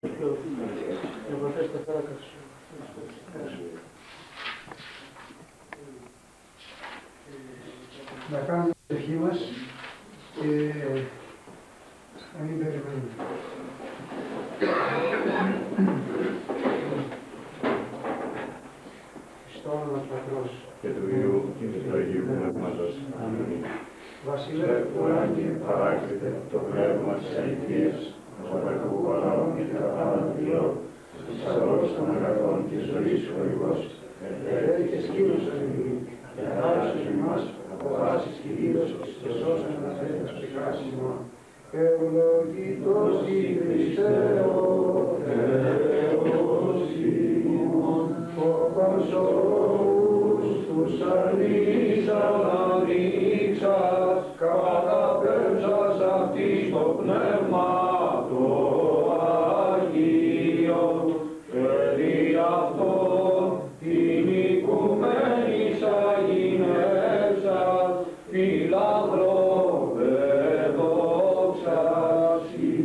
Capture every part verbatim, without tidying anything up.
Να κάνουμε την ευχή μας και να μην περιμένουμε. Στο όνομα του Πατρός και του Υιού και του Αγίου Πνεύματος. Αμήν. Βασίλε, ουράνιε παράκλητε το πνεύμα της αληθείας, ως αγαθού παράων και καταναλωτιών, της αγρός των αγαθών και ζωής χορηγός, ελεύθερη και σκήνωσον ημί, και ανάρρωσον ημάς, αποφάσεις κυρίως, και σώσον αναφέροντας πικράσεις ημών. ευλογητός η Χριστέ ο Θεός ημών, ο πασόους τους αρνείς αναδείξας, καταπέμψας αυτής το πνεύμα το Αγίο, και δι' αυτόν την οικουμένης αγινεύσας, φιλανθρώπε δόξασι.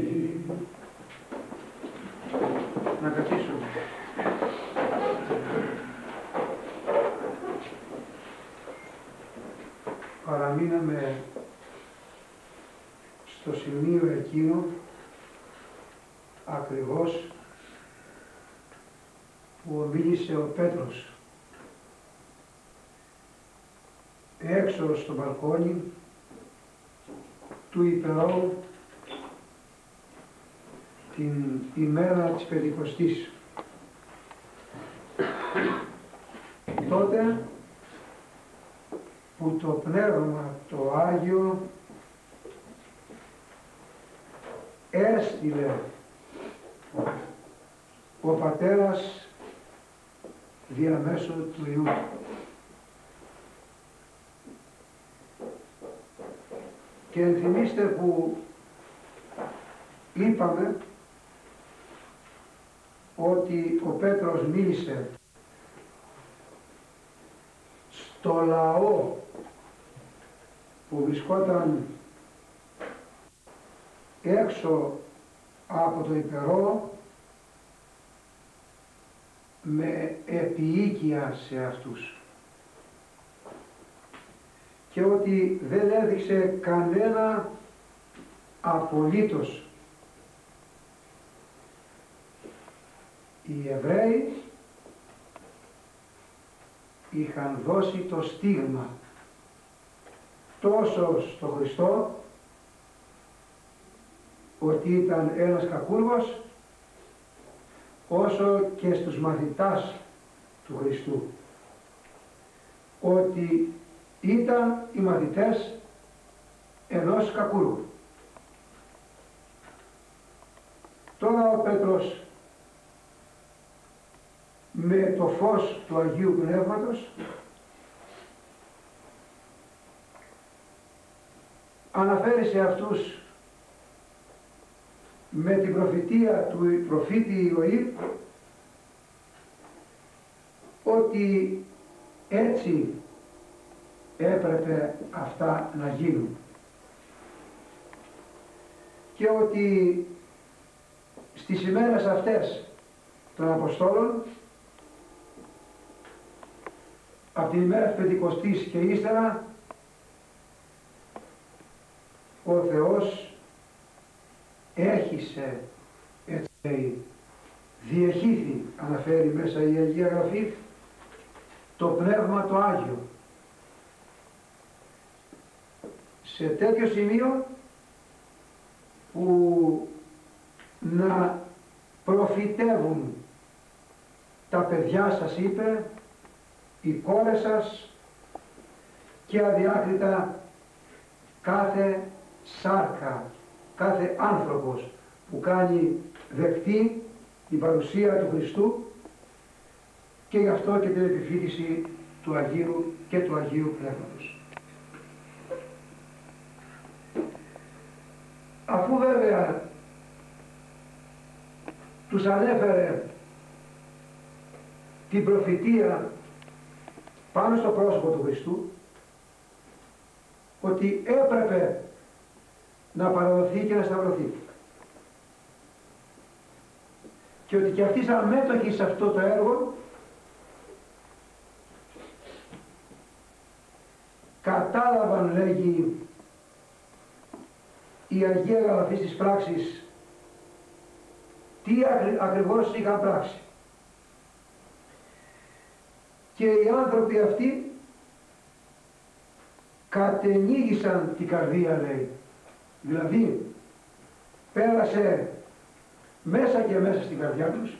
Να καθίσουμε. Παραμείναμε στο σημείο εκείνο ακριβώς που ομίλησε ο Πέτρος έξω στο μπαλκόνι του υπερόου την ημέρα της Πεντηκοστής. Τότε που το Πνεύμα το Άγιο έστειλε ο Πατέρας διαμέσου του Υιού. Και ενθυμίστε που είπαμε ότι ο Πέτρος μίλησε στο λαό που βρισκόταν έξω από το υπερό με επιοίκεια σε αυτούς και ότι δεν έδειξε κανένα απολύτως. Οι Εβραίοι είχαν δώσει το στίγμα τόσο στο Χριστό ότι ήταν ένας κακούργος, όσο και στους μαθητάς του Χριστού ότι ήταν οι μαθητές ενός κακούργου. Τώρα ο Πέτρος με το φως του Αγίου Πνεύματος αναφέρει σε αυτούς με την προφητεία του προφήτη Ιωήλ ότι έτσι έπρεπε αυτά να γίνουν και ότι στις ημέρες αυτές των Αποστόλων, από την ημέρα της Πεντηκοστής και ύστερα, ο Θεός έχισε, έτσι λέει, διεχήθη, αναφέρει μέσα η Αγία Γραφή, το Πνεύμα το Άγιο. Σε τέτοιο σημείο που να προφητεύουν τα παιδιά σας, είπε, οι κόρες σας και αδιάκριτα κάθε σάρκα, κάθε άνθρωπος που κάνει δεκτή την παρουσία του Χριστού και γι' αυτό και την επιφύτηση του Αγίου και του Αγίου Πνεύματος. Αφού βέβαια τους ανέφερε την προφητεία πάνω στο πρόσωπο του Χριστού, ότι έπρεπε να παραδοθεί και να σταυρωθεί. και ότι και αυτοί σαν μέτοχοι σε αυτό το έργο κατάλαβαν, λέγει, η Αγία Γραφή της πράξης τι ακριβώς είχαν πράξει. Και οι άνθρωποι αυτοί κατενίγησαν την καρδία, λέει. Δηλαδή, πέρασε μέσα και μέσα στην καρδιά τους,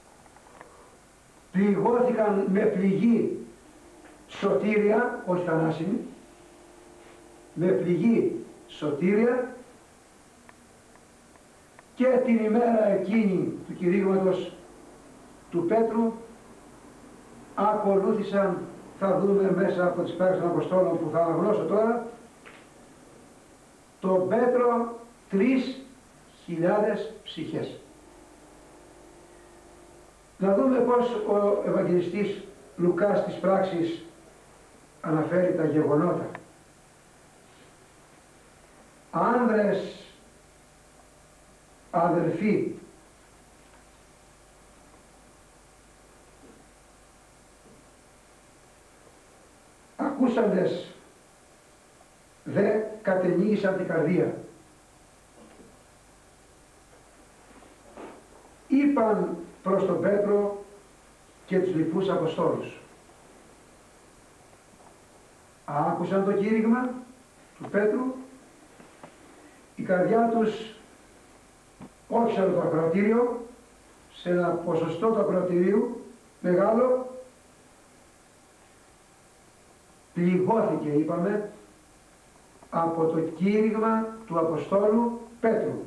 πληγώθηκαν με πληγή σωτήρια, όχι θανάσιμη, με πληγή σωτήρια, και την ημέρα εκείνη του κηρύγματος του Πέτρου ακολούθησαν, θα δούμε μέσα από τις πράξεις των Αποστόλων που θα αναγνώσω τώρα, τον Πέτρο τρεις χιλιάδες ψυχές. Να δούμε πώς ο Ευαγγελιστής Λουκάς στις πράξεις αναφέρει τα γεγονότα. Άνδρες αδελφοί, ακούσαντες δε κατενίγησαν την καρδία. Είπαν προς τον Πέτρο και τους λοιπούς Αποστόλους. Άκουσαν το κήρυγμα του Πέτρου, η καρδιά τους όχι σε το ακροατήριο, σε ένα ποσοστό του ακροατηρίου μεγάλο, πληγώθηκε, είπαμε, από το κήρυγμα του Αποστόλου Πέτρου.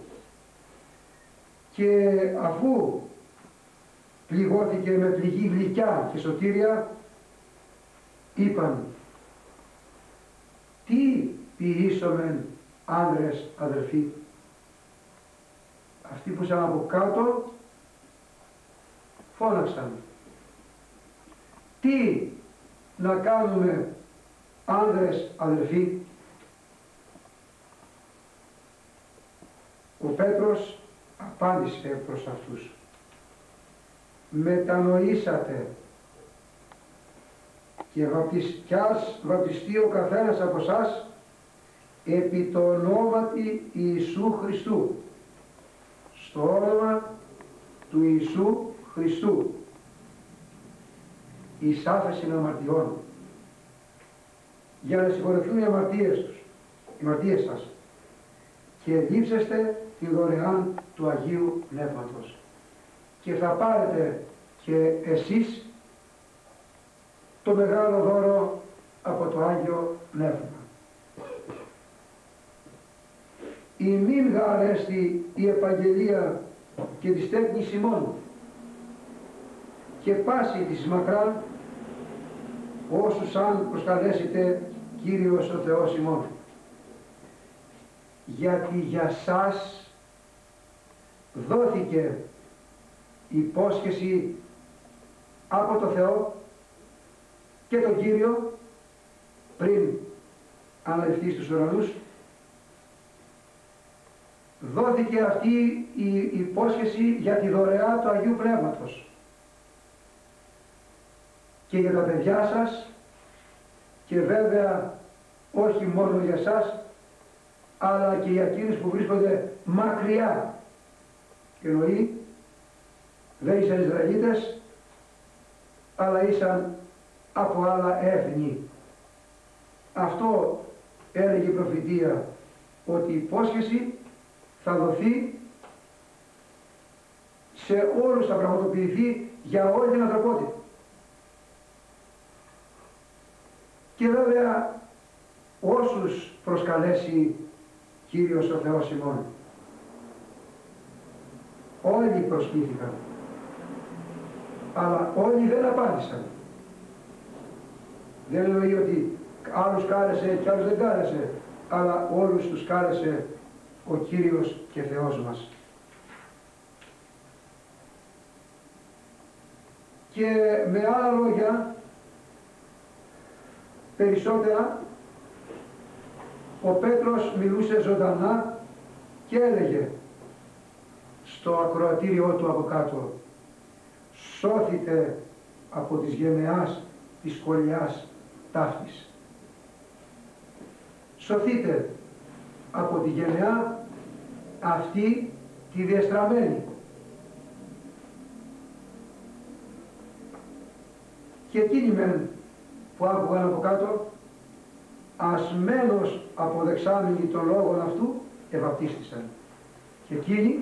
Και αφού πληγώθηκε με πληγή γλυκιά και σωτήρια, είπαν, τι ποιήσομεν άνδρες αδελφοί. Αυτοί που ήταν από κάτω φώναξαν, τι να κάνουμε άνδρες αδελφοί. Ο Πέτρος απάντησε προς αυτούς, μετανοήσατε και βαπτιστιάς βαπτιστεί ο καθένας από εσάς επί το ονόματι Ιησού Χριστού, στο όνομα του Ιησού Χριστού, εις άφεσιν αμαρτιών, για να συγχωρεθούν οι αμαρτίες τους, οι αμαρτίες σας, και λείψεστε τη δωρεάν του Αγίου Πνεύματος. Και θα πάρετε και εσείς το μεγάλο δώρο από το Άγιο Πνεύμα. Η μην γαρέστη η επαγγελία και της τέκνης ημών και πάση της μακράν όσους αν προσκαλέσετε Κύριος ο Θεός ημών. Γιατί για σας δόθηκε υπόσχεση από το Θεό και τον Κύριο πριν αναληφθεί στους ουρανούς, δόθηκε αυτή η υπόσχεση για τη δωρεά του Αγίου Πνεύματος και για τα παιδιά σας, και βέβαια όχι μόνο για σας, αλλά και για εκείνους που βρίσκονται μακριά. Και εννοεί, δεν ήσαν Ισραηλίτες, αλλά ήσαν από άλλα έθνη. Αυτό έλεγε η προφητεία, ότι η υπόσχεση θα δοθεί σε όλους, θα πραγματοποιηθεί για όλη την ανθρωπότητα. Και βέβαια όσους προσκαλέσει Κύριος ο Θεός ημών, όλοι προσκλήθηκαν, αλλά όλοι δεν απάντησαν. Δεν εννοεί ότι άλλους κάλεσε και άλλους δεν κάλεσε, αλλά όλους τους κάλεσε ο Κύριος και Θεός μας. Και με άλλα λόγια, περισσότερα, ο Πέτρος μιλούσε ζωντανά και έλεγε στο ακροατήριό του από κάτω, σώθητε από της γενεάς της κολλιάς ταύτης. Σωθείτε από τη γενεά αυτή τη διεστραμμένη. Και εκείνοι μεν που άκουγαν από κάτω, ασμένος αποδεξάμενοι των λόγων αυτού, ευαπτίστησαν. Και εκείνοι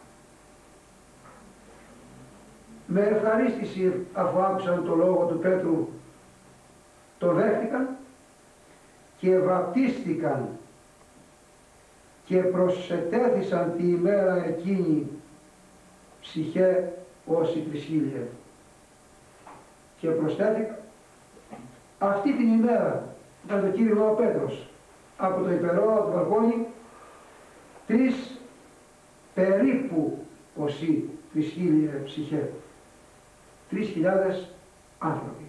με ευχαρίστηση, αφού άκουσαν το λόγο του Πέτρου, το δέχτηκαν και βαπτίστηκαν και προσετέθησαν τη ημέρα εκείνη ψυχέ όσοι τρισχίλιε. Και προσθέθηκαν αυτή την ημέρα, ήταν το κήρυγμα ο Πέτρος, από το υπερό, από το βαλκόνι, τρεις περίπου όσοι τρισχίλιε ψυχέ. Τρεις χιλιάδες άνθρωποι.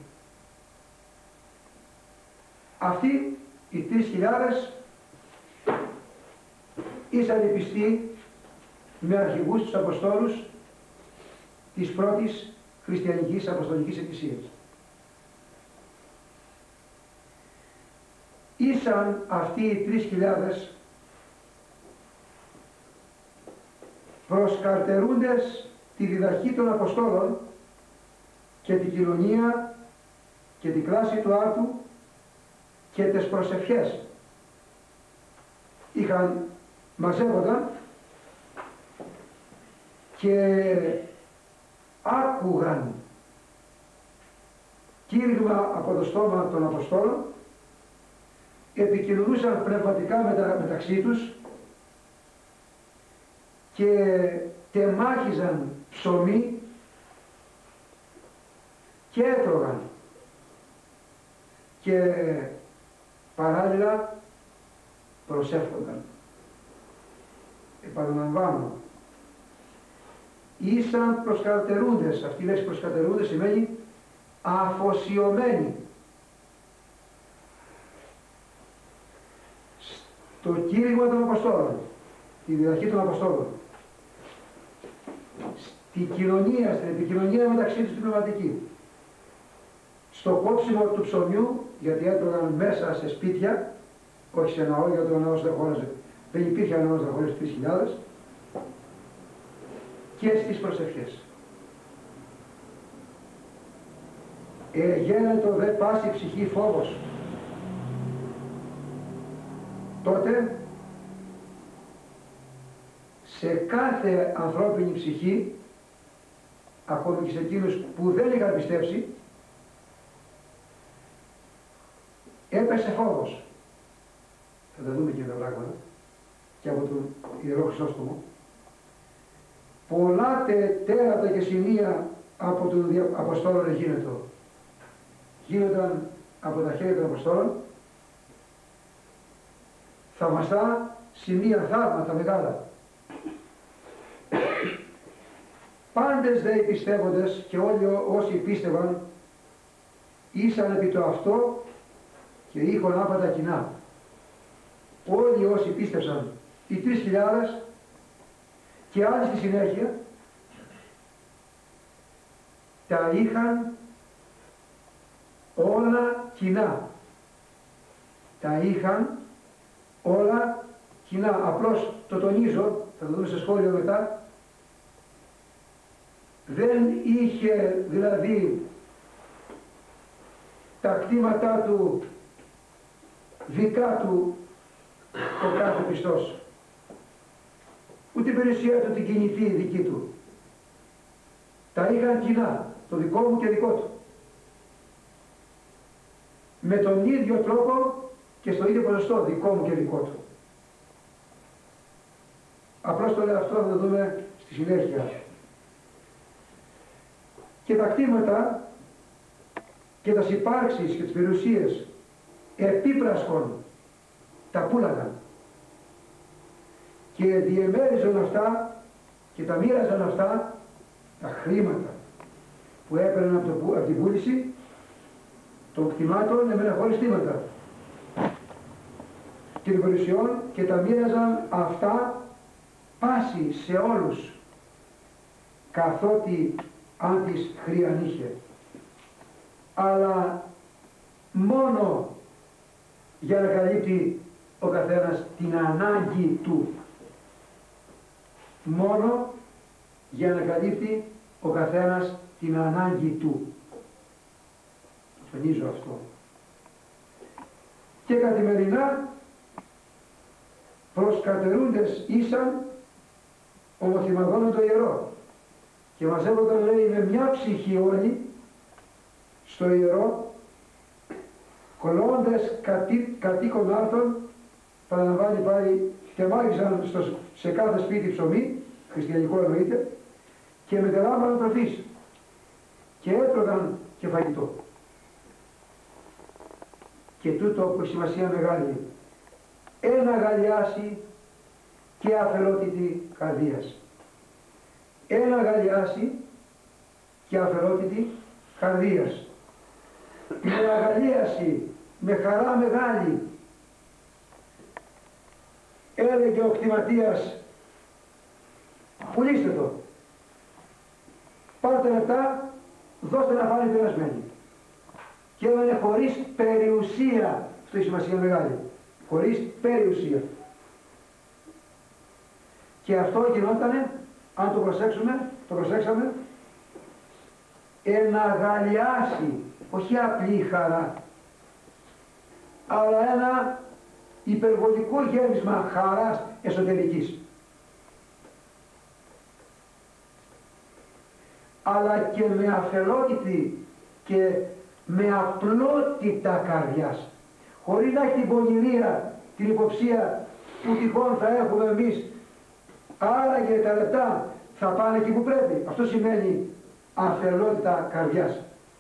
Αυτοί οι τρεις χιλιάδες ήσαν οι πιστοί με αρχηγούς τους Αποστόλους της πρώτης χριστιανικής Αποστολικής Εκκλησίας. Ήσαν αυτοί οι τρεις χιλιάδες προσκαρτερούντες τη διδαχή των Αποστόλων και την κοινωνία και την κλάση του άρτου και τις προσευχές. Είχαν, μαζεύονταν και άκουγαν κήρυγμα από το στόμα των Αποστόλων, επικοινωνούσαν πνευματικά μετα, μεταξύ τους και τεμάχιζαν ψωμί και έτρωγαν και παράλληλα προσεύχονταν. Επαναλαμβάνω, ήσαν προσκατερούντες. Αυτή η λέξη προσκατερούντες σημαίνει αφοσιωμένοι. Στο κήρυγμα των Αποστόλων, τη διδαχή των Αποστόλων, στην κοινωνία, στην επικοινωνία μεταξύ τους την πνευματική, στο κόψιμο του ψωμιού, γιατί έτρωγαν μέσα σε σπίτια, όχι σε ναό, γιατί ο ναός δεν χώραζε, δεν υπήρχε ναός να χωρίσει τρεις χιλιάδες, και στις προσευχές. Ε, γένετο δε πάση ψυχή φόβος. Τότε σε κάθε ανθρώπινη ψυχή, ακόμη και σε εκείνους που δεν είχαν πιστέψει, έπεσε φόβος. Θα τα δούμε και τα πράγματα και από τον Ιερό Χρυσόστομο. Πολλά τε, τέρατα και σημεία από τον Αποστόλων εγίνετο. Γίνονταν από τα χέρια των Αποστόλων θαυμαστά σημεία, θαύματα μεγάλα. Πάντες δε οι πιστεύοντες και όλοι όσοι πίστευαν ήσαν επί το αυτό και είχαν άπατα κοινά. Όλοι όσοι πίστευσαν, οι τρεις χιλιάδες και άλλοι στη συνέχεια, τα είχαν όλα κοινά. Τα είχαν όλα κοινά. Απλώς το τονίζω, θα το δούμε σε σχόλιο μετά, δεν είχε δηλαδή τα κτήματά του δικά του ο κάθε πιστός, ούτε την περιουσία του την κινητή δική του. Τα είχαν κοινά, το δικό μου και δικό του. Με τον ίδιο τρόπο και στο ίδιο ποσοστό, δικό μου και δικό του. Απλώς το λέω αυτό, θα το δούμε στη συνέχεια. Και τα κτήματα και τα συμπάρξεις και τις περιουσίες επίπρασκον τα πούλαγαν και διεμέριζαν αυτά και τα μοίραζαν αυτά τα χρήματα που έπαιρναν από, το, από την πούληση των κτημάτων, έμεναν χωρίς κτήματα και των περιουσιών και τα μοίραζαν αυτά πάση σε όλους, καθότι αν της χρίαν είχε, αλλά μόνο για να καλύπτει ο καθένας την ανάγκη του. Μόνο για να καλύπτει ο καθένας την ανάγκη του. Τονίζω αυτό. Και καθημερινά προσκατερούντες ήσαν ομοθυμαγόνων το ιερό και μαζεύονταν, λέει, με μια ψυχή όλοι στο ιερό, κολλώντας κατή, κατοίκον άρτων, παραλαμβάνει πάλι, και μάγισαν στο, σε κάθε σπίτι ψωμί, χριστιανικό εννοείται, και μετελάμβαναν τροφής και έτρωγαν και φαγητό. Και τούτο που σημασία μεγάλη, ένα γαλιάσι και αφαιρότητη καρδίας. Ένα γαλιάσι και αφαιρότητη καρδίας. Με αγαλίαση, με χαρά μεγάλη, έλεγε ο κτηματίας, πουλήστε το, πάρτε λεπτά, δώστε να φάνε περασμένοι. Και έμενε χωρίς περιουσία, αυτό έχει σημασία μεγάλη, χωρίς περιουσία. Και αυτό γινότανε, αν το προσέξουμε, το προσέξαμε, ένα γαλιάσι, όχι απλή χαρά, αλλά ένα υπερβολικό γέμισμα χαράς εσωτερικής. Αλλά και με αφελότητα και με απλότητα καρδιάς, χωρίς να έχει την πονηρία, την υποψία που τυχόν θα έχουμε εμείς, άρα και τα λεπτά θα πάνε εκεί που πρέπει. Αυτό σημαίνει αφελότητα καρδιάς.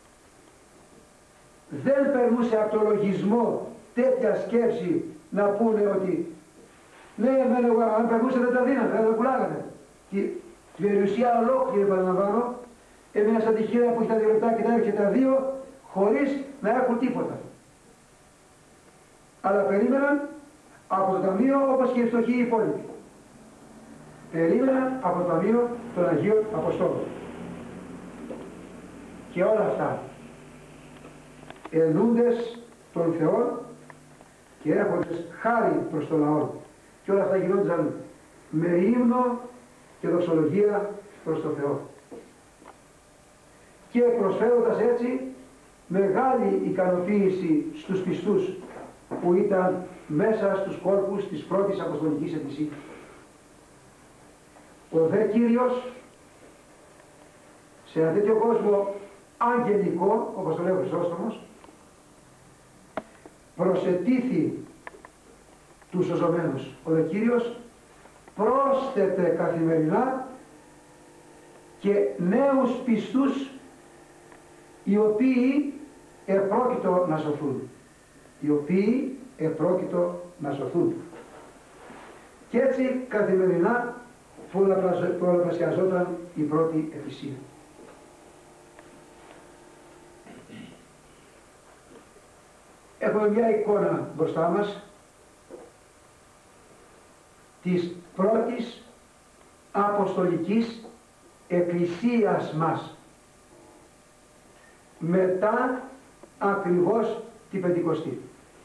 Δεν περνούσε από το λογισμό τέτοια σκέψη να πούνε ότι ναι, εμένα εγώ, αν περνούσε δεν τα δίνανε, δεν τα πουλάγανε. Τη περιουσία ολόκληρη, παραλαμβάνω, έμεινε σαν τυχαία που έχει τα δύο λεπτά και τα έχει τα δύο, χωρίς να έχουν τίποτα. Αλλά περίμεναν από το ταμείο όπως και οι φτωχοί οι υπόλοιποι. Περίμεναν από το ταμείο των Αγίων Αποστόλων. Και όλα αυτά ενούντες των Θεών και έχοντες χάρη προς το λαό. Και όλα αυτά γινόντουσαν με ύμνο και δοξολογία προς τον Θεό. Και προσφέροντας έτσι μεγάλη ικανοποίηση στους πιστούς που ήταν μέσα στους κόλπους της πρώτης Αποστολικής Εκκλησίας. Ο δε Κύριος σε ένα τέτοιο κόσμο αγγελικό, όπως το λέει ο Χρυσόστομος, προσετήθη τους σωζωμένους. Ο δε Κύριος πρόσθετε καθημερινά και νέους πιστούς οι οποίοι επρόκειτο να σωθούν. Οι οποίοι επρόκειτο να σωθούν. Και έτσι καθημερινά πολλαπλασιαζόταν η πρώτη Εκκλησία. Έχουμε μια εικόνα μπροστά μας της πρώτης Αποστολικής Εκκλησίας μας μετά ακριβώς την Πεντηκοστή.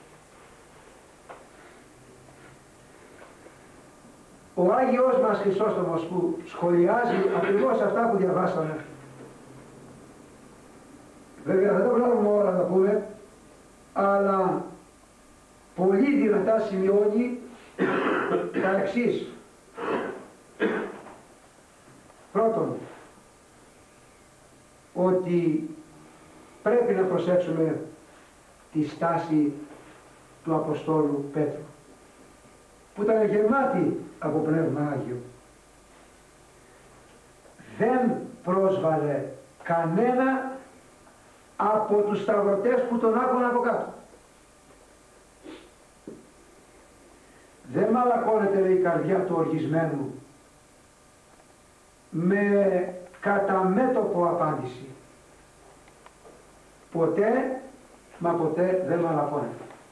Ο Άγιος μας Χρυσόστομος που σχολιάζει ακριβώς αυτά που διαβάσαμε, βέβαια δεν τα βλέπουμε όλα να πούμε, αλλά πολύ δυνατά σημειώνει τα εξής. Πρώτον, ότι πρέπει να προσέξουμε τη στάση του Αποστόλου Πέτρου, που ήταν γεμάτη από Πνεύμα Άγιο. Δεν πρόσβαλε κανένα από τους σταυρωτές που τον άκουγαν από κάτω. Δεν μαλακώνεται, λέει, η καρδιά του οργισμένου με καταμέτωπο απάντηση. Ποτέ, μα ποτέ δεν μαλακώνεται.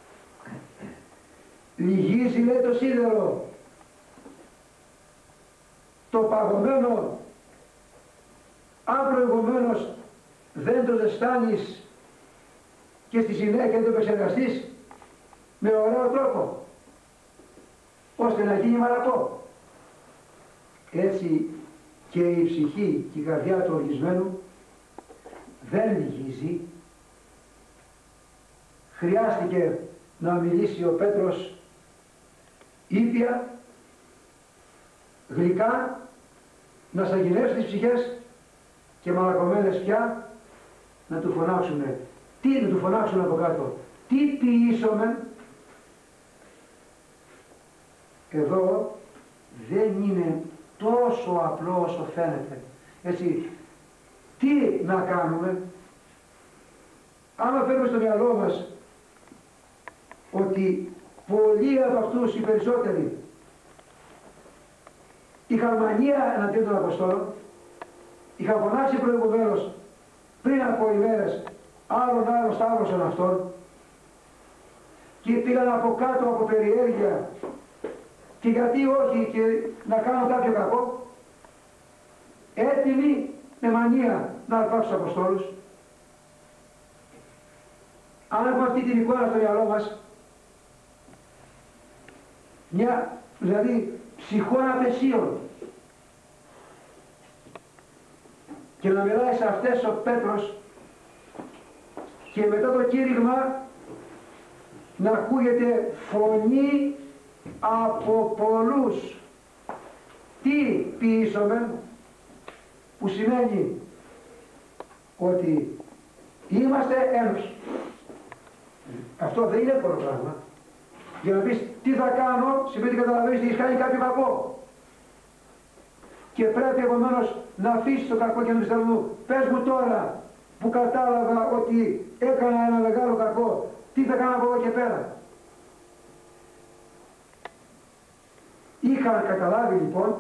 Λυγίζει, λέει, το σίδερο, το παγωμένο αν προηγουμένως δεν το ζεστάνεις και στη συνέχεια δεν το επεξεργαστείς με ωραίο τρόπο, ώστε να γίνει μαλακό. Έτσι και η ψυχή και η καρδιά του οργισμένου δεν λυγίζει. Χρειάστηκε να μιλήσει ο Πέτρος ήπια, γλυκά, να σαγηνεύσει τις ψυχές και μαλακωμένες πια να του φωνάξουνε. Τι να του φωνάξουν από κάτω? Τι ποιήσομεν? Εδώ δεν είναι τόσο απλό όσο φαίνεται. Έτσι, τι να κάνουμε? Άμα φέρουμε στο μυαλό μας ότι πολλοί από αυτούς, οι περισσότεροι, είχαν μανία εναντίον των Αποστόλων, είχαν φωνάξει προηγουμένως πριν από ημέρες άλλον άλλον σταύρωσαν αυτόν και πήγαν από κάτω από περιέργεια και γιατί όχι και να κάνουν κάποιο κακό, έτοιμοι με μανία να αρπάξουν τους Αποστόλους. Αν έχουμε αυτή την εικόνα στο μυαλό μας, μια δηλαδή ψυχών απεσίων, και να μιλάει σε αυτές ο Πέτρος και μετά το κήρυγμα να ακούγεται φωνή από πολλούς. Τι ποιήσομεν? Που σημαίνει ότι είμαστε ένοχοι. Αυτό δεν είναι εύκολο πράγμα. Για να πεις τι θα κάνω, σημαίνει ότι καταλαβαίνεις ότι έχεις κάνει κάποιο κακό. Και πρέπει επομένως να αφήσεις το κακό και να πεις μου, πες μου τώρα που κατάλαβα ότι έκανα ένα μεγάλο κακό, τι θα κάνω από εδώ και πέρα? Είχαν καταλάβει λοιπόν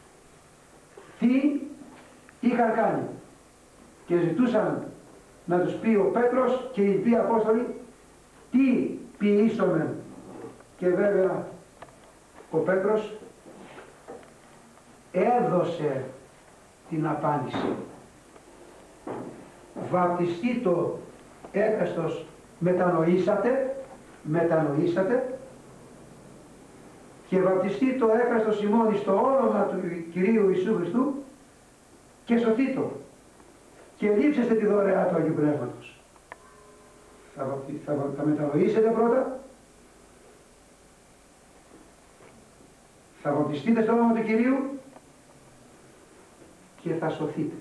τι είχαν κάνει και ζητούσαν να τους πει ο Πέτρος και οι λοιποί Απόστολοι τι ποιήσομεν. Και βέβαια ο Πέτρος έδωσε την απάντηση. Βαπτιστήτω έκαστος μετανοήσατε, μετανοήσατε και βαπτιστήτω έκαστος ημών στο όνομα του Κυρίου Ιησού Χριστού και σωθήτω και λείψεστε τη δωρεά του Αγίου Πνεύματος. Θα, θα, θα μετανοήσετε πρώτα, θα βαπτιστείτε στο όνομα του Κυρίου και θα σωθείτε.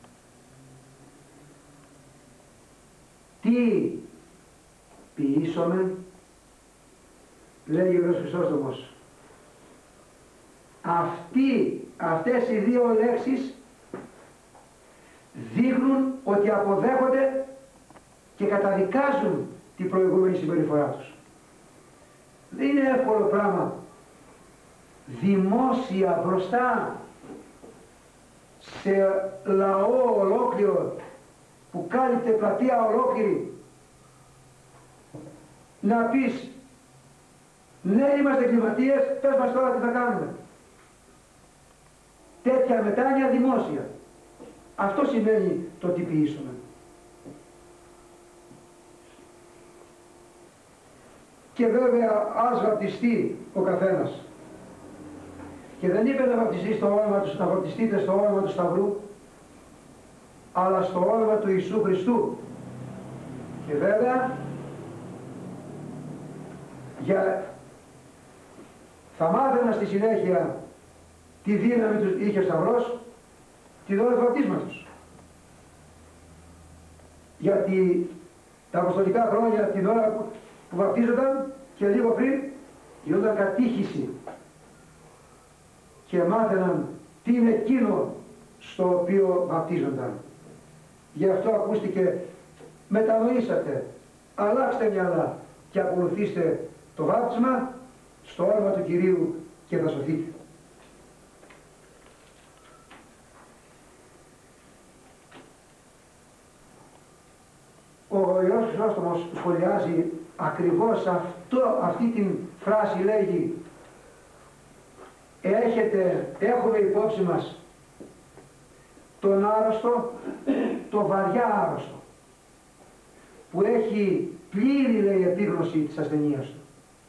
Τι ποιήσομεν, λέει ο Ιερός Χρυσόστομος. Αυτοί, αυτές οι δύο λέξεις δείχνουν ότι αποδέχονται και καταδικάζουν την προηγούμενη συμπεριφορά τους. Δεν είναι εύκολο πράγμα δημόσια μπροστά σε λαό ολόκληρο που κάλυπτε πλατεία ολόκληρη να πεις ναι είμαστε εγκληματίες, πες μας τώρα τι θα κάνουμε. Τέτοια μετάνοια δημόσια. Αυτό σημαίνει το τι ποιήσουμε. Και βέβαια ας βαπτιστεί ο καθένας. Και δεν είπε να βαπτιστεί στο όνομα του, να βαπτιστείτε στο όνομα του Σταυρού, αλλά στο όνομα του Ιησού Χριστού. Και βέβαια για... θα μάθαινα στη συνέχεια τι δύναμη του είχε ο Σταυρός την ώρα του βαπτίσματος. Γιατί τα αποστολικά χρόνια την ώρα που, που βαπτίζονταν και λίγο πριν γινόταν κατήχηση και μάθαιναν τι είναι εκείνο στο οποίο βαπτίζονταν. Γι' αυτό ακούστηκε μετανοήσατε, αλλάξτε μυαλά και ακολουθήστε το βάπτισμα στο όνομα του Κυρίου και θα σωθείτε. Ο Ιερός Χρυσόστομος σχολιάζει ακριβώς αυτό, αυτή την φράση, λέγει έχετε, έχουμε υπόψη μας στον άρρωστο, το βαριά άρρωστο, που έχει πλήρη, λέει, επίγνωση της ασθενείας του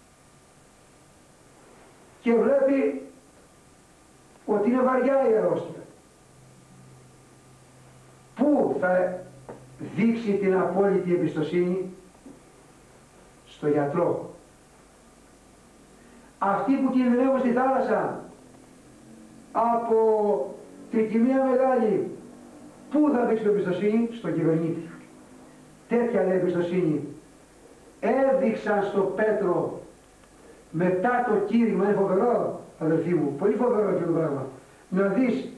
και βλέπει ότι είναι βαριά η αρρώστια. Πού θα δείξει την απόλυτη εμπιστοσύνη? Στο γιατρό. Αυτοί που κινδυνεύουν στη θάλασσα από τρικυμία μεγάλη, πού θα δείξουν εμπιστοσύνη? Στον κυβερνήτη. Τέτοια, λέει, εμπιστοσύνη έδειξαν στο Πέτρο μετά το κήρυγμα. Είναι φοβερό, αδελφοί μου, πολύ φοβερό αυτό το πράγμα. Να δεις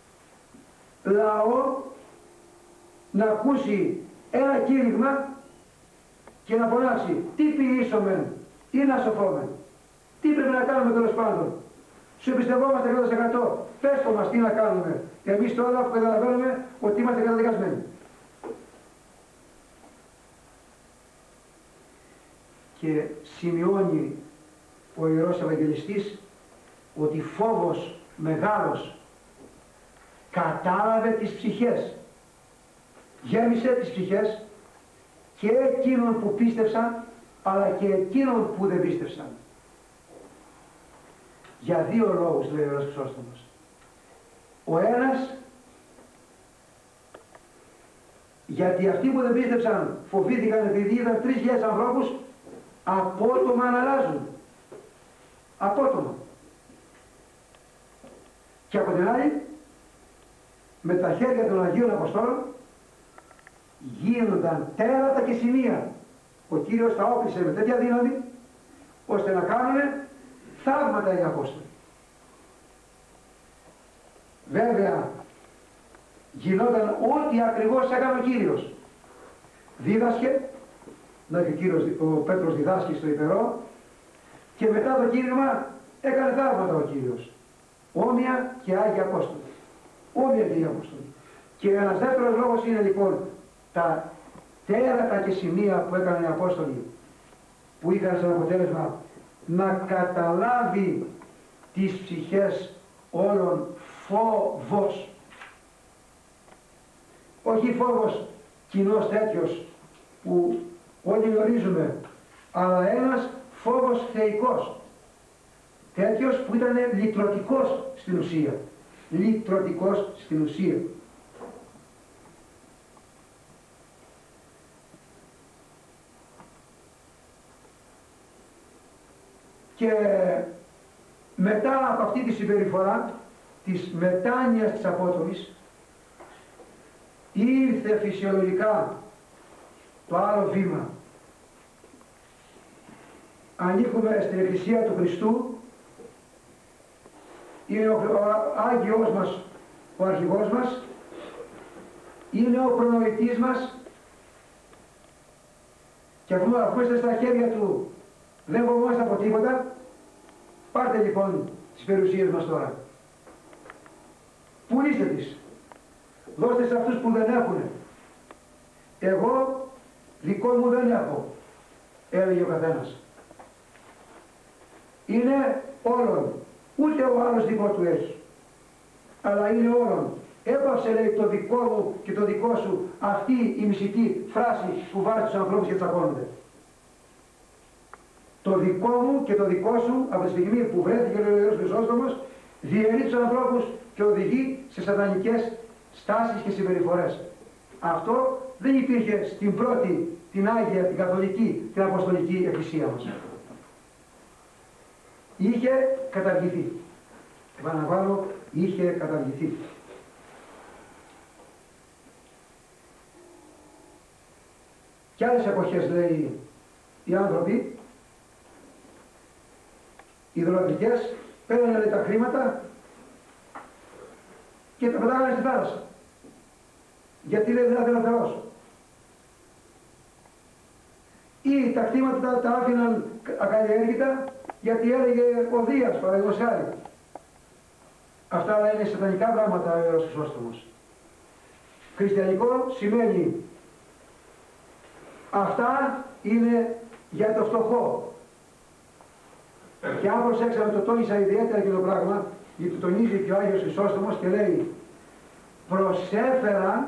λαό να ακούσει ένα κήρυγμα και να φωνάξει τι ποιήσομεν ή να σωθόμεν. Τι πρέπει να κάνουμε τέλος πάντων? Σου εμπιστευόμαστε εκατό τοις εκατό. Πες το μας τι να κάνουμε. Εμείς τώρα που καταλαβαίνουμε ότι είμαστε καταδικασμένοι. Και σημειώνει ο Ιερός Ευαγγελιστής ότι φόβος μεγάλος κατάλαβε τις ψυχές. Γέμισε τις ψυχές και εκείνων που πίστευσαν, αλλά και εκείνων που δεν πίστευσαν. Για δύο λόγους, λέει ο Ιερός Χρυσόστομος. Ο ένας, γιατί αυτοί που δεν πίστεψαν φοβήθηκαν επειδή είδαν τρεις χιλιάδες ανθρώπους απότομα να αλλάζουν. Απότομα. Και από την άλλη, με τα χέρια των Αγίων Αποστόλων γίνονταν τέρατα και σημεία. Ο Κύριος τα όπλησε με τέτοια δύναμη ώστε να κάνουν θαύματα οι Απόστολοι. Βέβαια γινόταν ό,τι ακριβώς έκανε ο Κύριος. Δίδασκε, να και ο, Κύριος, ο Πέτρος διδάσκει στο Ιππερό, και μετά το κήρυγμα έκανε θαύματα ο Κύριος. Όμοια και Άγιοι Απόστολοι. Όμοια και Άγιοι Απόστολοι. Και ένας δεύτερος λόγος είναι λοιπόν τα τέρατα και σημεία που έκαναν οι Απόστολοι, που είχαν σαν αποτέλεσμα να καταλάβει τις ψυχές όλων φόβος. Όχι φόβος κοινός τέτοιος που όλοι γνωρίζουμε, αλλά ένας φόβος θεϊκός. Τέτοιος που ήταν λυτρωτικός στην ουσία. Λυτρωτικός στην ουσία. Και μετά από αυτή τη συμπεριφορά της μετάνοιας της απότομης, ήρθε φυσιολογικά το άλλο βήμα. Ανήκουμε στην Εκκλησία του Χριστού, είναι ο, ο Άγιος μας, ο αρχηγός μας, είναι ο προνοητής μας, και αφού, αφού είστε στα χέρια του δεν φοβόμαστε από τίποτα. Πάρτε λοιπόν τις περιουσίες μας τώρα. Πουλήστε τις. Δώστε σε αυτούς που δεν έχουν. Εγώ δικό μου δεν έχω, έλεγε ο καθένας. Είναι όλων. Ούτε ο άλλος δικό του έχει. Αλλά είναι όλων. Έπαυσε, λέει, το δικό μου και το δικό σου αυτή η μισητή φράση που βάζει τους ανθρώπους και τσακώνονται. Το δικό μου και το δικό σου, από τη στιγμή που βρέθηκε ο Ιερός Χρυσόστομος, διαιρεί τους ανθρώπους και οδηγεί σε σατανικές στάσεις και συμπεριφορές. Αυτό δεν υπήρχε στην πρώτη, την Άγια, την Καθολική, την Αποστολική Εκκλησία μας. Είχε καταργηθεί. Επαναλαμβάνω, είχε καταργηθεί. Και άλλες εποχές, λέει, οι άνθρωποι, οι δωροδρικές, παίρνανε, λέει, τα χρήματα και τα πετάγανε στη θάλασσα. Γιατί, λέει, δεν ήθελε ο Θεός. Ή τα κτήματα τα, τα άφηναν ακαλλιέργητα γιατί έλεγε ο Δίας, παραδείγματος χάρη. Αυτά, αλλά είναι σατανικά πράγματα, ο Ιερός Χρυσόστομος. Χριστιανικό σημαίνει αυτά είναι για το φτωχό. Και αν προσέξαμε, το τόνισα ιδιαίτερα και το πράγμα, γιατί το τονίζει και ο Άγιος Χρυσόστομος και λέει προσέφεραν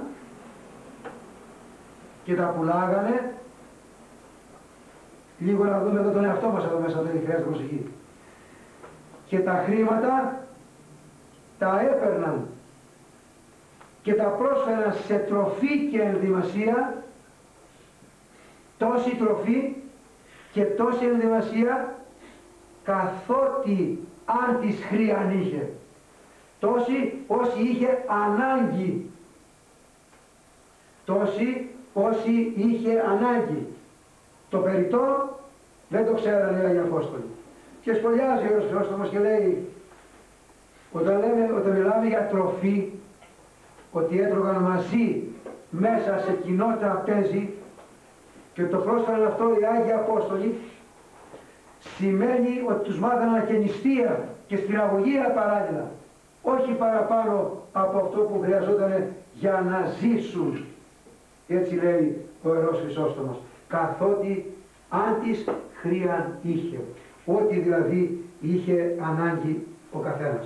και τα πουλάγανε. Λίγο να δούμε εδώ τον εαυτό μας εδώ μέσα, δεν χρειάζεται προσοχή. Και τα χρήματα τα έπαιρναν και τα πρόσφεραν σε τροφή και ενδυμασία, τόση τροφή και τόση ενδυμασία καθότι αν της χρειαν είχε, τόση όσοι είχε ανάγκη, τόση όσοι είχε ανάγκη. Το περιττό δεν το ξέρανε οι Άγιοι Απόστολοι. Και σχολιάζει ο Χρυσόστομος και λέει, όταν, λέμε, όταν μιλάμε για τροφή, ότι έτρωγαν μαζί μέσα σε κοινό τραπέζι και το πρόσφεραν αυτό οι Άγιοι Απόστολοι, σημαίνει ότι τους μάθαναν και νηστεία και στραγωγία παράλληλα, όχι παραπάνω από αυτό που χρειαζόταν για να ζήσουν. Έτσι λέει ο Ιερός Χρυσόστομος, καθότι αν της χρειαν είχε, ό,τι δηλαδή είχε ανάγκη ο καθένας.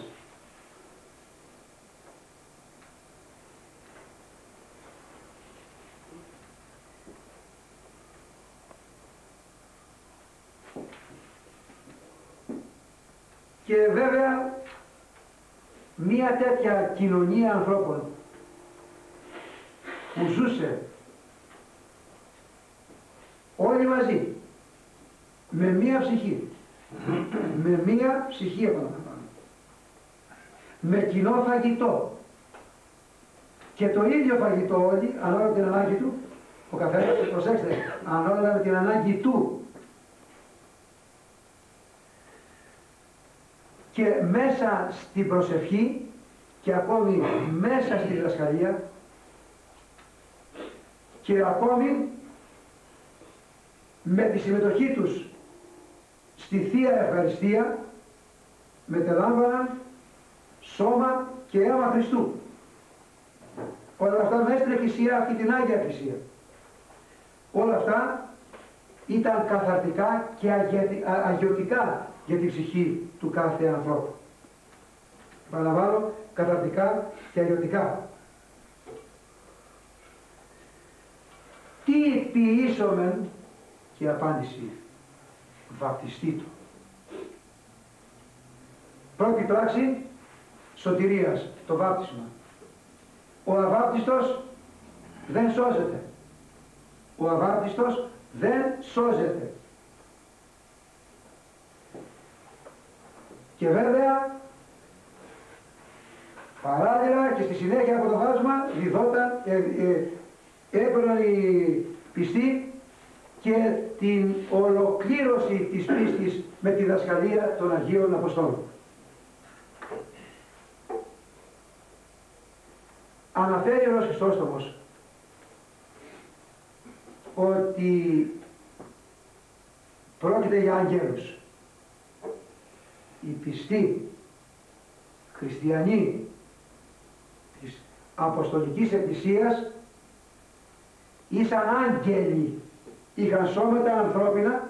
Και βέβαια μία τέτοια κοινωνία ανθρώπων που ζούσε όλοι μαζί με μία ψυχή, με μία ψυχή επαναλαμβάνω, με κοινό φαγητό και το ίδιο φαγητό όλοι, ανάλογα με την ανάγκη του, ο καθένας, προσέξτε, ανάλογα με την ανάγκη του, και μέσα στην προσευχή και ακόμη μέσα στη διδασκαλία και ακόμη με τη συμμετοχή τους στη Θεία Ευχαριστία μετελάμβαναν σώμα και αίμα Χριστού. Όλα αυτά μέσα στην Εκκλησία, αυτή την Άγια Εκκλησία. Όλα αυτά ήταν καθαρτικά και αγιωτικά για την ψυχή του κάθε ανθρώπου. Παραλαμβάνω, καθαρτικά και αγιωτικά. Τι ποιήσομεν, και η απάντηση, βαπτιστήτου. Πρώτη πράξη σωτηρίας, το βάπτισμα. Ο αβάπτιστος δεν σώζεται. Ο αβάπτιστος δεν σώζεται. Και βέβαια, παράλληλα και στη συνέχεια από το βάπτισμα διδόταν, ε, ε, έπαιρναν οι πιστοί και την ολοκλήρωση της πίστης με τη δασκαλία των Αγίων Αποστόλων. Αναφέρει ο Ιερός Χρυσόστομος ότι πρόκειται για αγγέλους. Οι πιστοί χριστιανοί της Αποστολικής Εκκλησίας ήσαν άγγελοι, είχαν σώματα ανθρώπινα.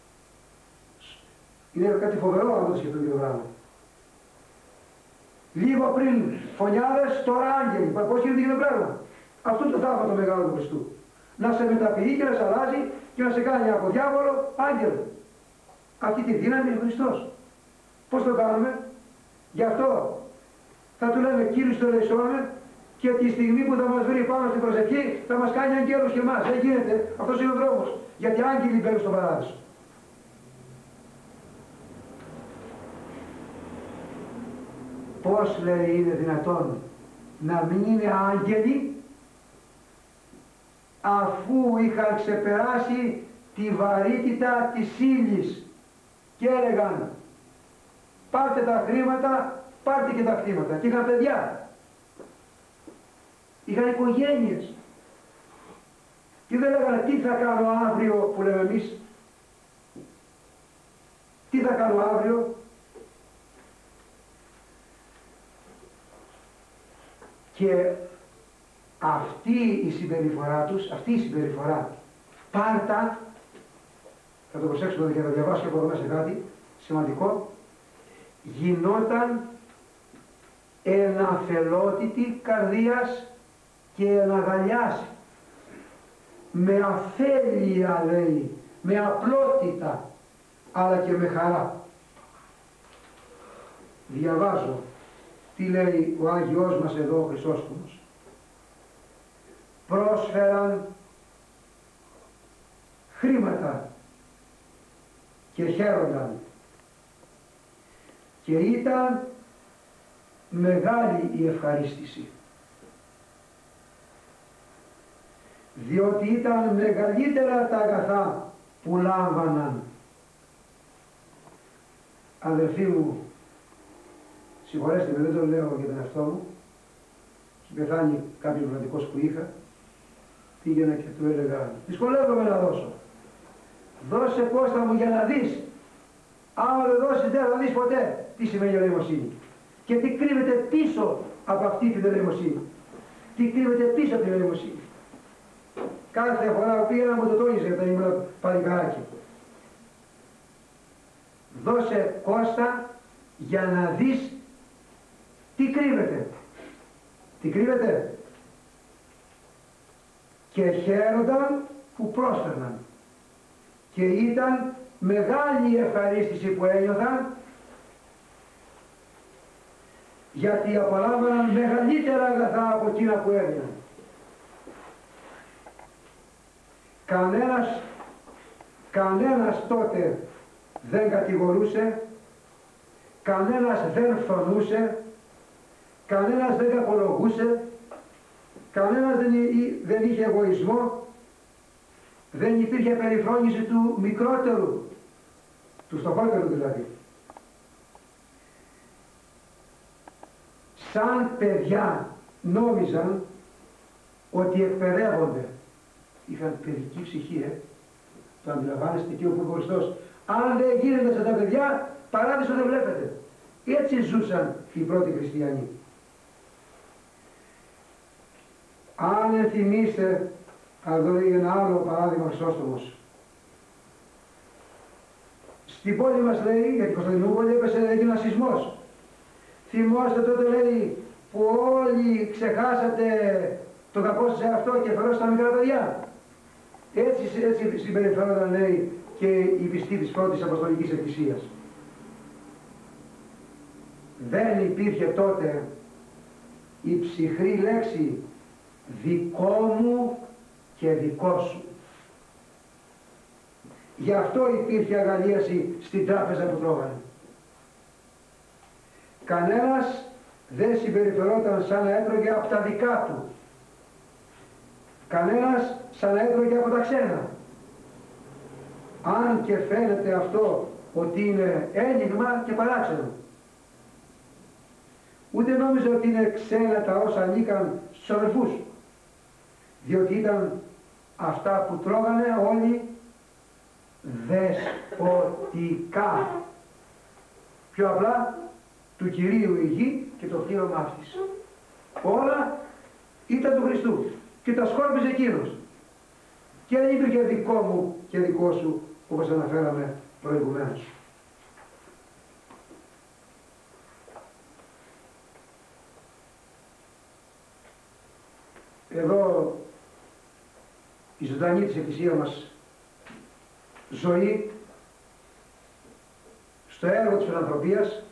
Είναι κάτι φοβερό αν το σκεφτούμε το πράγμα. Λίγο πριν φωνιάδες, τώρα άγγελοι. Πώς γίνεται και το πράγμα. Αυτό το θαύμα το μεγάλο του Χριστού. Να σε μεταποιεί και να σε αλλάζει και να σε κάνει από διάβολο άγγελο. Αυτή τη δύναμη είναι ο Χριστός. Πώς το κάνουμε? Γι' αυτό θα του λέμε Κύριος το ελεησόμε και τη στιγμή που θα μας βρει πάνω στην προσευχή θα μας κάνει αγγέλους και εμάς. Δεν γίνεται. Αυτός είναι ο δρόμος. Γιατί άγγελοι μπαίνουν στον παράδεισο. Πώς λέει είναι δυνατόν να μην είναι άγγελοι αφού είχαν ξεπεράσει τη βαρύτητα της ύλης και έλεγαν πάρτε τα χρήματα, πάρτε και τα χρήματα. Και είχαν παιδιά. Είχαν οικογένειες. Και δεν λέγανε τι θα κάνω αύριο που λέμε εμείς. Τι θα κάνω αύριο. Και αυτή η συμπεριφορά τους, αυτή η συμπεριφορά, πάρτα, θα το προσέξουμε και θα το διαβάσω και από εδώ μέσα κάτι σημαντικό, γινόταν εναφελότητη καρδίας και εναγαλιάσει. Με αφέλεια λέει, με απλότητα, αλλά και με χαρά. Διαβάζω τι λέει ο Άγιος μας εδώ ο Χρυσόστομος. Πρόσφεραν χρήματα και χαίρονταν και ήταν μεγάλη η ευχαρίστηση, διότι ήταν μεγαλύτερα τα αγαθά που λάμβαναν. Αδελφοί μου, συγχωρέστε με, δεν το λέω για τον εαυτό μου, έχει πεθάνει κάποιος βραδικός που είχα, πήγαινα και του έλεγα, δυσκολεύομαι να δώσω. Δώσε Κώστα μου για να δεις. Άμα δεν δώσεις δεν θα δεις ποτέ τι σημαίνει ελεημοσύνη. Και τι κρύβεται πίσω από αυτή την ελεημοσύνη. Τι κρύβεται πίσω από την ελεημοσύνη. Κάθε φορά που πήγαινα μου το τόνιζε όταν ήμουν παλικάράκι. Δώσε Κώστα για να δεις τι κρύβεται. Τι κρύβεται. Και χαίρονταν που πρόσφερναν. Και ήταν μεγάλη η ευχαρίστηση που ένιωθαν, γιατί απολάμβαναν μεγαλύτερα αγαθά από εκείνα που έδιναν. Κανένας, κανένας τότε δεν κατηγορούσε, κανένας δεν φωνούσε, κανένας δεν κακολογούσε, κανένας δεν, δεν είχε εγωισμό, δεν υπήρχε περιφρόνηση του μικρότερου, του φτωχότερου δηλαδή. Σαν παιδιά νόμιζαν ότι εκπαιδεύονται. Είχαν παιδική ψυχή, ε. Το αντιλαμβάνεστε εκεί όπου ο Χριστός. Αν δεν γίνετε σαν τα παιδιά, παράδεισο δεν βλέπετε. Έτσι ζούσαν οι πρώτοι χριστιανοί. Αν ενθυμίστε, εδώ λέει ένα άλλο παράδειγμα Χρυσόστομος. Στην πόλη μας λέει, για την Κωνσταντινούπολη έπεσε ένα σεισμός. Θυμόστε τότε λέει που όλοι ξεχάσατε το κακό σας εαυτό και φερόσατε τα μικρά παιδιά. Έτσι, έτσι συμπεριφέρονταν λέει και οι πιστοί της πρώτης Αποστολικής Εκκλησίας. Δεν υπήρχε τότε η ψυχρή λέξη δικό μου και δικό σου. Γι' αυτό υπήρχε αγαλίαση στην τράπεζα που τρώγανε. Κανένας δεν συμπεριφερόταν σαν να έτρωγε από τα δικά του. Κανένας σαν να έτρωγε από τα ξένα. Αν και φαίνεται αυτό ότι είναι ένιγμα και παράξενο. Ούτε νόμιζε ότι είναι ξένα τα όσα ανήκαν στους αδελφούς. Διότι ήταν αυτά που τρώγανε όλοι δεσποτικά. Πιο απλά του Κυρίου η γη και το πλήρωμα αυτής. Όλα ήταν του Χριστού και τα σκόρπιζε εκείνος. Και δεν υπήρχε δικό μου και δικό σου, όπως αναφέραμε προηγουμένως. Εδώ η ζωντανή της Εκκλησίας μας ζωή στο έργο της φιλανθρωπίας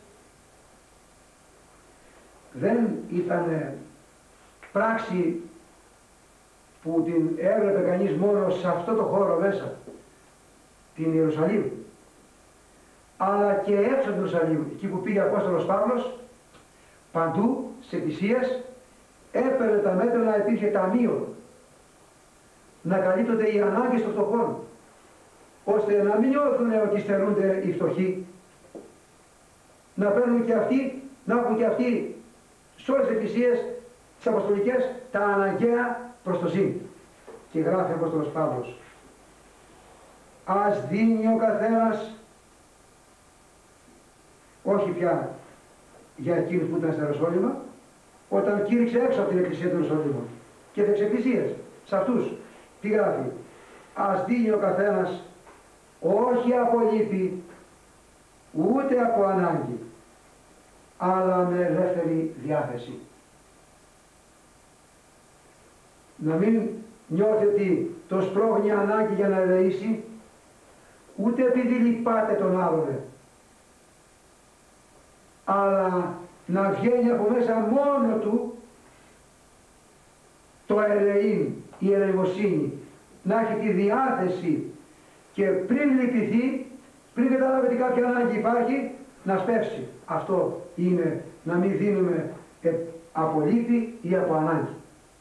δεν ήταν πράξη που την έβλεπε κανείς μόνο σε αυτό το χώρο μέσα, την Ιερουσαλήμ, αλλά και έξω την Ιερουσαλήμ, εκεί που πήγε ο Απόστολος Παύλος, παντού στις εκκλησίες έπαιρνε τα μέτρα να υπήρχε ταμείο, να καλύπτονται οι ανάγκες των φτωχών, ώστε να μην νιώθουν ότι στερούνται οι φτωχοί, να παίρνουν και αυτοί, να έχουν και αυτοί σε όλες τις εκκλησίες, τις αποστολικές, τα αναγκαία προς το ζήν. Και γράφει ο Απόστολος Παύλος, ας δίνει ο καθένας, όχι πια για εκείνους που ήταν στα Ιεροσόλυμα, όταν κήρυξε έξω από την εκκλησία του Ιεροσολύμου και τις εκκλησίες, σε αυτούς, τι γράφει, ας δίνει ο καθένας όχι από λύπη, ούτε από ανάγκη, αλλά με ελεύθερη διάθεση. Να μην νιώθει ότι το σπρώχνει ανάγκη για να ελεήσει, ούτε επειδή λυπάται τον άλλον, αλλά να βγαίνει από μέσα μόνο του το ελεήν, η ελεημοσύνη, να έχει τη διάθεση και πριν λυπηθεί, πριν καταλάβει ότι κάποια ανάγκη υπάρχει, να σπεύσει. Αυτό είναι να μην δίνουμε από λύπη ή από ανάγκη.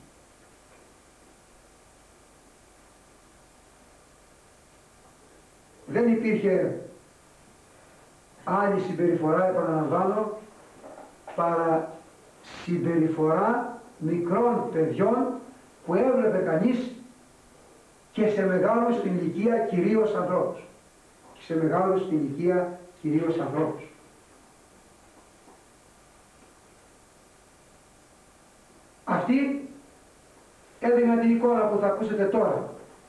Δεν υπήρχε άλλη συμπεριφορά, επαναλαμβάνω, παρά συμπεριφορά μικρών παιδιών που έβλεπε κανείς και σε μεγάλους στην ηλικία κυρίως ανθρώπους. Και σε μεγάλους στην ηλικία κυρίως ανθρώπους. Αυτή έδινε την εικόνα που θα ακούσετε τώρα,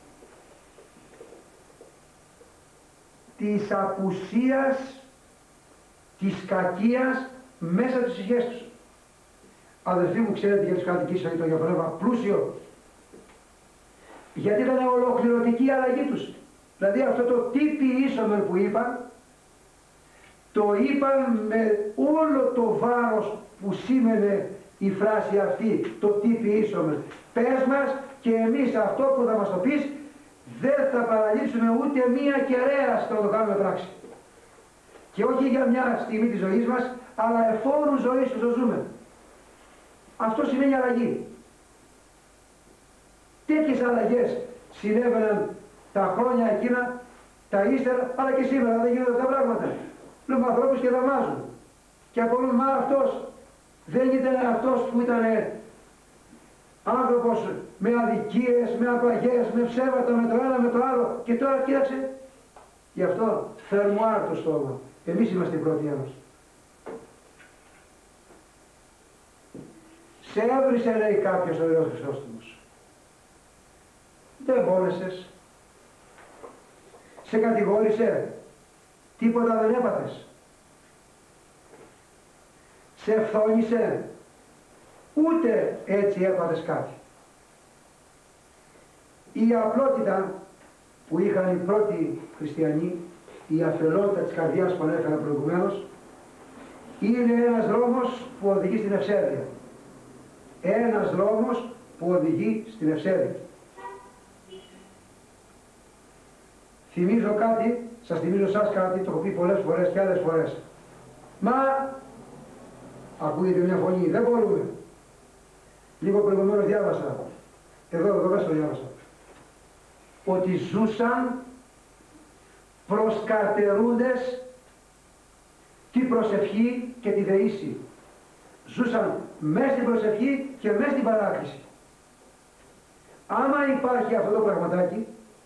της απουσίας, της κακίας μέσα στις ψυχές τους. Αδελφοί μου, ξέρετε για τους κατοικήσεων το για πνεύμα πλούσιο, γιατί ήταν ολοκληρωτική η αλλαγή τους. Δηλαδή αυτό το τύπη ίσομερ που είπαν, το είπαν με όλο το βάρος που σήμαινε η φράση αυτή, το τύπη ίσομερ. Πες μας και εμείς αυτό που θα μας το πεις δεν θα παραλείψουμε ούτε μία κεραία στο να το κάνουμε πράξη. Και όχι για μια στιγμή της ζωής μας, αλλά εφόρου ζωής που το ζούμε. Αυτό σημαίνει αλλαγή. Τέτοιες αλλαγές συνέβαιναν τα χρόνια εκείνα, τα ύστερα, αλλά και σήμερα δεν γίνονται αυτά τα πράγματα. Βλέπουμε ανθρώπους και δαμάζουν. Και απολούν, μα αυτός δεν ήταν αυτός που ήταν άνθρωπος με αδικίες, με απαγές, με ψέματα, με το ένα, με το άλλο. Και τώρα κοίταξε. Γι' αυτό φερμουάρ το στόμα. Εμείς είμαστε οι πρώτοι ένωση. Σε έβρισε, λέει κάποιος ο Ιερός Χρυσόστομος. Δεν πόνεσες. Σε κατηγόρησε. Τίποτα δεν έπαθες. Σε φθόνησε. Ούτε έτσι έπαθες κάτι. Η απλότητα που είχαν οι πρώτοι χριστιανοί, η αφελότητα της καρδιάς που ανέφερα προηγουμένως, είναι ένας δρόμος που οδηγεί στην ευσέβεια. Ένας δρόμος που οδηγεί στην ευσέβεια. Θυμίζω κάτι, σας θυμίζω σας κάτι, το έχω πει πολλές φορές και άλλες φορές. Μα, ακούγεται μια φωνή, δεν μπορούμε. Λίγο προηγουμένως διάβασα, εδώ, εδώ μέσα το διάβασα, ότι ζούσαν προσκαρτερούντες τη προσευχή και τη δεήση. Ζούσαν μέσα στην προσευχή και μέσα στην παράκληση. Άμα υπάρχει αυτό το πραγματάκι,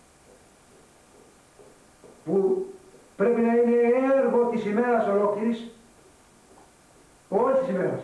που πρέπει να είναι έργο της ημέρας ολόκληρης, όλης της ημέρας,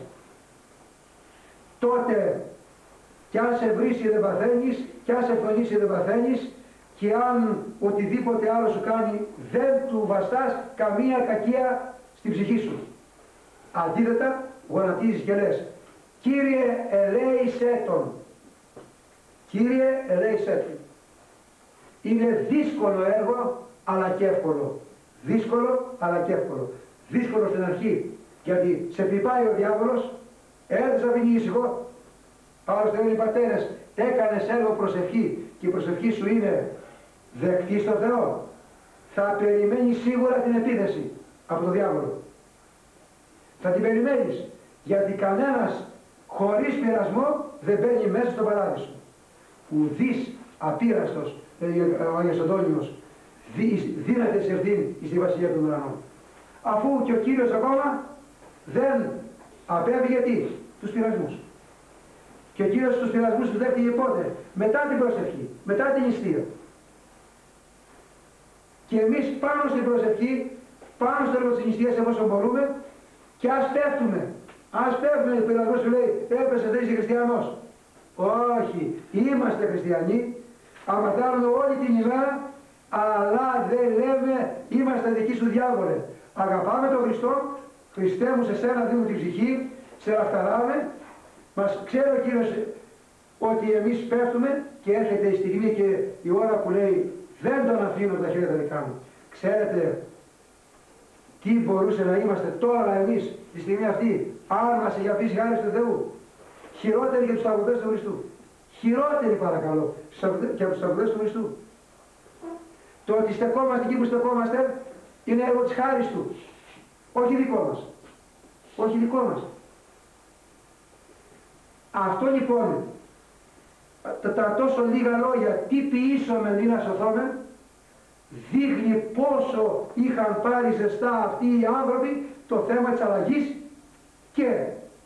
τότε κι αν σε βρίσει δεν παθαίνεις, κι αν σε φωνήσει δεν παθαίνεις, και αν οτιδήποτε άλλο σου κάνει δεν του βαστάς καμία κακία στην ψυχή σου. Αντίθετα, γονατίζεις και λες, Κύριε ελέησέ τον. Κύριε ελέησέ τον. Είναι δύσκολο έργο, αλλά και εύκολο. Δύσκολο, αλλά και εύκολο. Δύσκολο στην αρχή, γιατί σε πηπάει ο διάβολος, έρθεις να μείνει ήσυχο, άλλωστε όλοι οι πατέρες, έκανες έργο προσευχή και η προσευχή σου είναι δεκτή στο Θεό, θα περιμένεις σίγουρα την επίθεση από τον διάβολο. Θα την περιμένεις, γιατί κανένας χωρίς πειρασμό δεν μπαίνει μέσα στον παράδεισο. Ουδής απείραστος, λέει ο Άγιος Αντώνιος, δύναται σε αυτήν στη βασιλεία των ουρανών. Αφού και ο Κύριος ακόμα δεν απέβηκε τι, τους πειρασμούς. Και ο Κύριος τους πειρασμούς του δέχτηκε πότε, μετά την προσευχή, μετά την νηστεία. Και εμείς πάνω στην προσευχή, πάνω στο έργο της νηστείας εφόσον μπορούμε, και ας πέφτουμε. Ας πέφτουμε, ο πειρασμός σου λέει, έπεσε, δεν είσαι χριστιανός. Όχι, είμαστε χριστιανοί, αμαρτάνουμε όλη την ημέρα, αλλά δεν λέμε είμαστε δικοί σου διάβολε. Αγαπάμε τον Χριστό, Χριστέ μου, σε σένα δίνω την ψυχή, σε λαχταράμε, μας ξέρει ο Κύριος ότι εμείς πέφτουμε και έρχεται η στιγμή και η ώρα που λέει δεν τον αφήνω τα χέρια δικά μου. Ξέρετε τι μπορούσε να είμαστε τώρα εμείς τη στιγμή αυτή, άρμασε για αυτής η χάρη του Θεού. Χειρότεροι για τους τραγουδές του Χριστού. Χειρότεροι παρακαλώ και από τους τραγουδές του Χριστού. Το ότι στεκόμαστε εκεί που στεκόμαστε είναι έργο της χάρης του. Όχι δικό μας. Όχι δικό μας. Αυτό λοιπόν, τα, τα τόσο λίγα λόγια, τι ποιήσομεν ή να σωθόμεν, δείχνει πόσο είχαν πάρει ζεστά αυτοί οι άνθρωποι το θέμα της αλλαγής και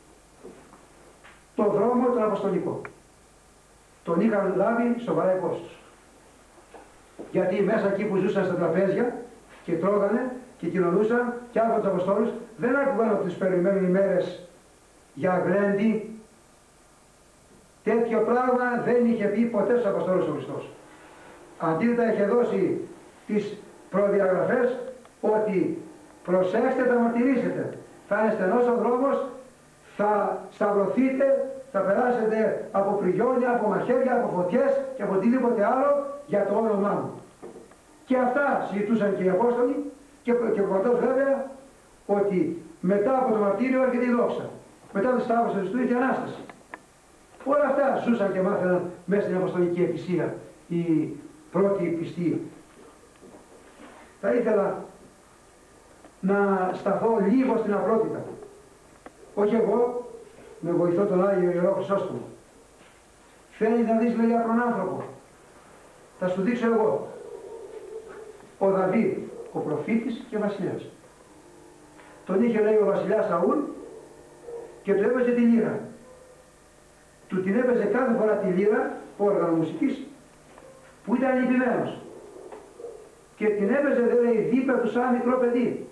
τον δρόμο τον αποστολικό. Τον είχαν λάβει σοβαρά υπόψη τους. Γιατί μέσα εκεί που ζούσαν στα τραπέζια και τρώγανε και κοινωνούσαν και άκουγαν τους Αποστόλους, δεν άκουγαν ότι τους περιμένουν οι μέρες για γλέντι. Τέτοιο πράγμα δεν είχε πει ποτέ στους Αποστόλους ο Χριστός. Αντίθετα είχε δώσει τις προδιαγραφές ότι προσέξτε τα μαρτυρήσετε. Θα είναι στενός ο δρόμος, θα σταυρωθείτε, θα περάσετε από πριγιόνια, από μαχαίρια, από φωτιές και από οτιδήποτε άλλο για το όνομά μου. Και αυτά συζητούσαν και οι Απόστολοι και, και ο Πρωτός βέβαια ότι μετά από το μαρτύριο έρχεται η δόξα. Μετά το Σταύρος του Χριστού ήρθε η Ανάσταση. Όλα αυτά ζούσαν και μάθαιναν μέσα στην Αποστολική Εκκλησία οι πρώτοι πιστοί. Θα ήθελα να σταθώ λίγο στην απλότητα. Όχι εγώ, με βοηθώ τον Άγιο Ιερό Χρυσόστομο. Θέλεις να δεις λέει άπρον άνθρωπο. Θα σου δείξω εγώ. Ο Δαβίδ, ο προφήτης και βασιλιάς. Τον είχε λέει ο βασιλιάς Σαούλ και του έπαιζε τη λύρα. Του την έπαιζε κάθε φορά τη λύρα, όργανο μουσικής, που ήταν λυπημένος. Και την έπαιζε δεν λέει δίπλα του σαν μικρό παιδί.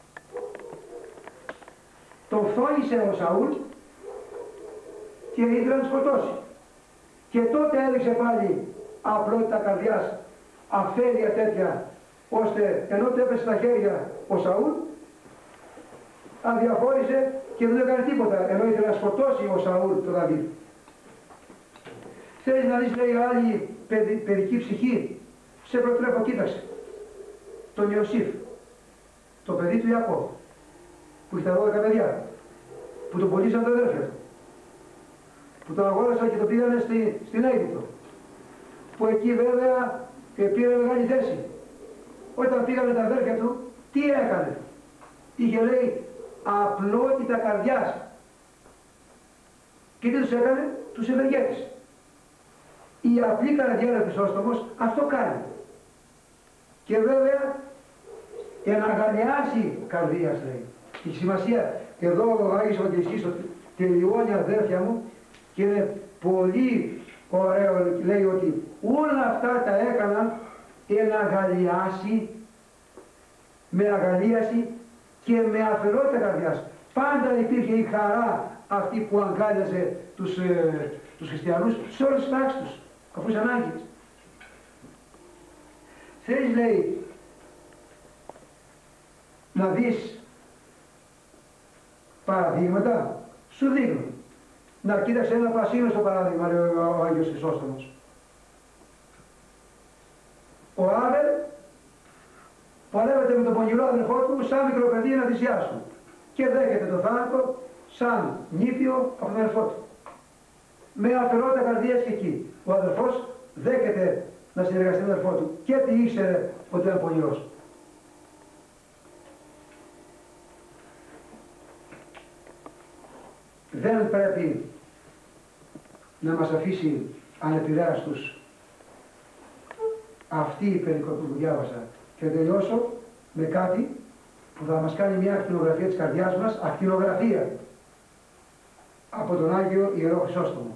Τον φθόνησε ο Σαούλ και ήθελε να τον σκοτώσει. Και τότε έδειξε πάλι απλότητα καρδιάς, αφέλεια τέτοια, ώστε ενώ του έπεσε στα χέρια ο Σαούλ, αδιαφόρησε και δεν έκανε τίποτα, ενώ ήθελε να σκοτώσει ο Σαούλ τον Δαβίδ. Θέλεις να δεις λέει άλλη παιδι, παιδική ψυχή, σε προτρέπω, κοίταξε. Τον Ιωσήφ, το παιδί του Ιακώβ, που είχε τα δώδεκα παιδιά, που τον πωλήσαν τα αδέρφια του, που τον αγόρασαν και τον πήγανε στη, στην Αίγυπτο, που εκεί βέβαια πήρε μεγάλη θέση. Όταν πήγανε τα αδέρφια του, τι έκανε? Είχε λέει απλότητα καρδιάς. Και τι τους έκανε? Τους ευεργέτησε. Η απλή καρδιά ο Χρυσόστομος αυτό κάνει. Και βέβαια εναγκαλιάσει καρδίας λέει. Η σημασία, εδώ ο Άγιος Ευαγγελιστής το τελειώνει αδέρφια μου και είναι πολύ ωραίο, λέει ότι όλα αυτά τα έκαναν εναγκαλιάσει, με αγαλίαση και με αφαιρότητα καρδιάς. Πάντα υπήρχε η χαρά αυτή που αγκάλιαζε τους, ε, τους χριστιανούς σε όλες τις πράξεις τους, αφού ήταν άγγελες. Θέλεις λέει να δεις παραδείγματα, σου δείχνω. Να κοίταξε ένα πρασίνο στο παράδειγμα, λέει ο Άγιος Χρυσόστομος. Ο Άβελ πορεύεται με τον πονηρό αδελφό του σαν μικρό παιδί να θυσιάσουν και δέχεται το θάνατο σαν νήπιο από τον αδελφό του. Με αφαιρότητα καρδίας και εκεί. Ο αδελφός δέχεται να συνεργαστεί με τον αδελφό του και τι ήξερε ότι ήταν πονηρός. Δεν πρέπει να μας αφήσει ανεπηρέαστους αυτή η περικοπή που διάβασα και τελειώσω με κάτι που θα μας κάνει μια ακτινογραφία της καρδιάς μας, ακτινογραφία από τον Άγιο Ιερό Χρυσόστομο.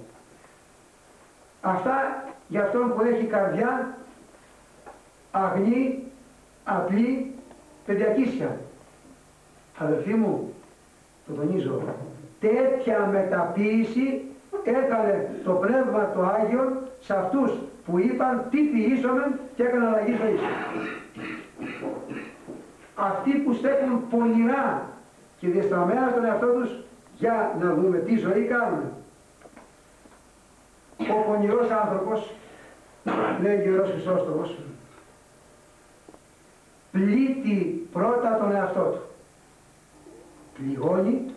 Αυτά για αυτόν που έχει καρδιά αγνή, απλή, παιδιακίσια. Αδελφοί μου, το τονίζω, τέτοια μεταποίηση έκανε το Πνεύμα το Άγιο σε αυτούς που είπαν τι ποιήσομεν και έκαναν αλλαγή ζωής. Αυτοί που στέκουν πονηρά και διεστραμμένα στον εαυτό τους για να δούμε τι ζωή κάνουμε. Ο πονηρός άνθρωπος, λέει ο Ιερός Χρυσόστομος, πλήττει πρώτα τον εαυτό του. Πληγώνει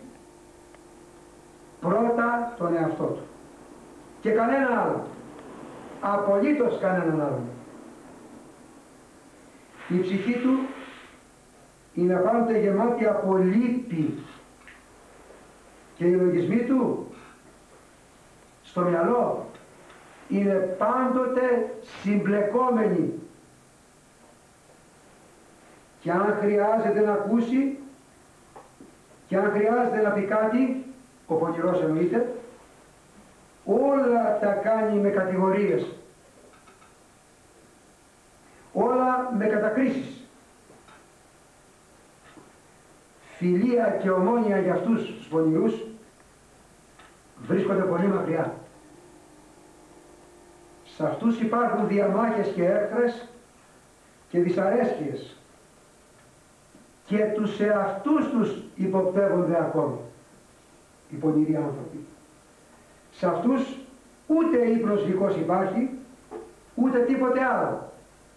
πρώτα τον εαυτό του. Και κανένα άλλο. Απολύτως κανέναν άλλο. Η ψυχή του είναι πάντοτε γεμάτη από λύπη και οι λογισμοί του στο μυαλό είναι πάντοτε συμπλεκόμενοι. Και αν χρειάζεται να ακούσει και αν χρειάζεται να πει κάτι, ο πονηρός εννοείται, όλα τα κάνει με κατηγορίες, όλα με κατακρίσεις. Φιλία και ομόνοια για αυτούς τους πονηρούς βρίσκονται πολύ μακριά. Σε αυτούς υπάρχουν διαμάχες και έχθρες και δυσαρέσκειες και τους εαυτούς τους υποπτεύονται ακόμη οι πονηροί άνθρωποι. Σε αυτούς ούτε ύπνος γλυκός υπάρχει, ούτε τίποτε άλλο.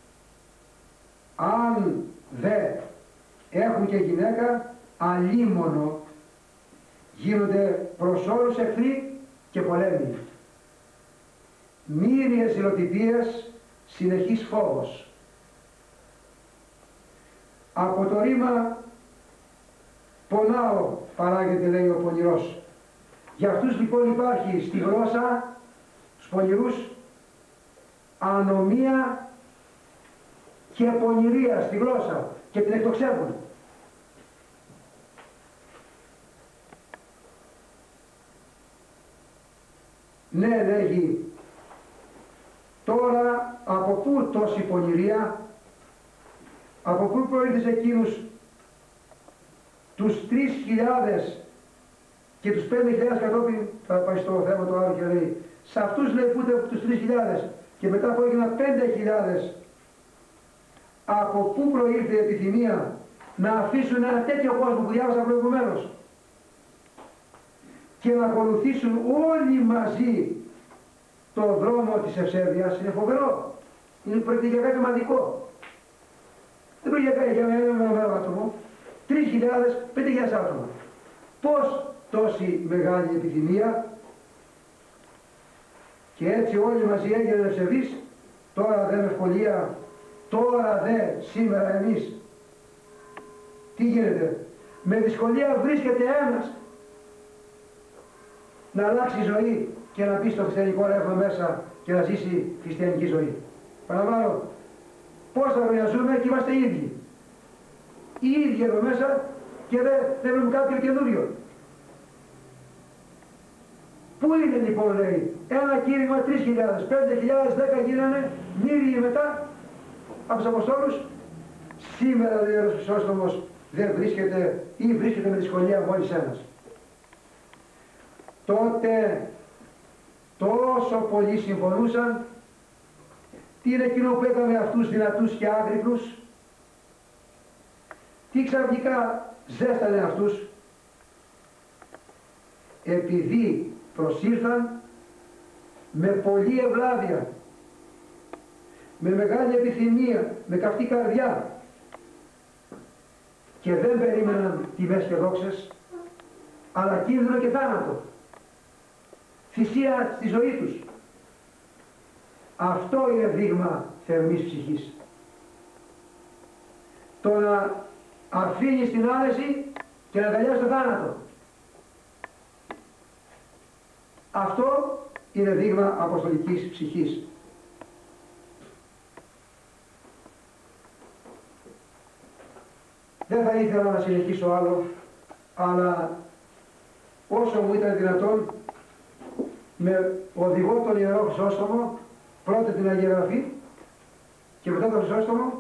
Αν δε έχουν και γυναίκα, αλίμονο γίνονται προς όλους εχθροί και πολέμοι. Μύριες ζηλοτυπίες, συνεχής φόβος. Από το ρήμα πονάω παράγεται, λέει ο πονηρός. Για αυτούς λοιπόν υπάρχει στη γλώσσα, τους πονηρούς, ανομία και πονηρία στη γλώσσα και την εκτοξεύουν. Ναι, λέγει, τώρα από πού τόση πονηρία, από πού προήλθε εκείνους τους τρεις χιλιάδες και τους πέντε χιλιάδες κατόπιν, θα πάει στο θέμα το άλλο και λέει, σε αυτούς λέει πούτε τους τρεις χιλιάδες και μετά που έγιναν πέντε χιλιάδες, από πού προήλθε η επιθυμία να αφήσουν ένα τέτοιο κόσμο που διάβασα προηγουμένως και να ακολουθήσουν όλοι μαζί το δρόμο της ευσέβειας. Είναι φοβερό. Είναι πρόκειται για κάτι σημαντικό. Δεν πρόκειται για κάτι για ένα μεγάλο άτομο. Τρεις χιλιάδες, πέντε χιλιάδες άτομα. Πώς τόση μεγάλη επιθυμία και έτσι όλοι μαζί έγιναν ευσεβείς. Τώρα δε με ευκολία, τώρα δε σήμερα εμείς. Τι γίνεται? Με δυσκολία βρίσκεται ένας να αλλάξει η ζωή και να μπει στο χριστιανικό ρεύμα μέσα και να ζήσει χριστιανική ζωή. Παραλαμβάνω, πώς θα χρειαζούμε και είμαστε οι ίδιοι. Οι ίδιοι εδώ μέσα και δεν θέλουμε κάποιο καινούριο. Πού είναι λοιπόν, λέει, ένα κήρυγμα τρεις χιλιάδες, πέντε χιλιάδες, δέκα γίνανε, μύριοι μετά από τους Αποστόλους. Σήμερα, λέει ο Ιερός Χρυσόστομος, δεν βρίσκεται ή βρίσκεται με δυσκολία μόλις ένας. Τότε τόσο πολλοί συμφωνούσαν. Τι είναι εκείνο που έκανε αυτούς δυνατούς και άγρυπνους? Τι ξαφνικά ζέστανε αυτούς? Επειδή προσήλθαν με πολλή ευλάβεια, με μεγάλη επιθυμία, με καυτή καρδιά και δεν περίμεναν τιμές και δόξες, αλλά κίνδυνο και θάνατο. Θυσία στη ζωή τους. Αυτό είναι δείγμα θερμής ψυχής. Το να αφήνεις την άνεση και να αγκαλιάσεις το θάνατο. Αυτό είναι δείγμα αποστολικής ψυχής. Δεν θα ήθελα να συνεχίσω άλλο, αλλά όσο μου ήταν δυνατόν, με οδηγό τον Ιερό Χρυσόστομο, πρώτα την Αγία Γραφή και μετά τον Χρυσόστομο,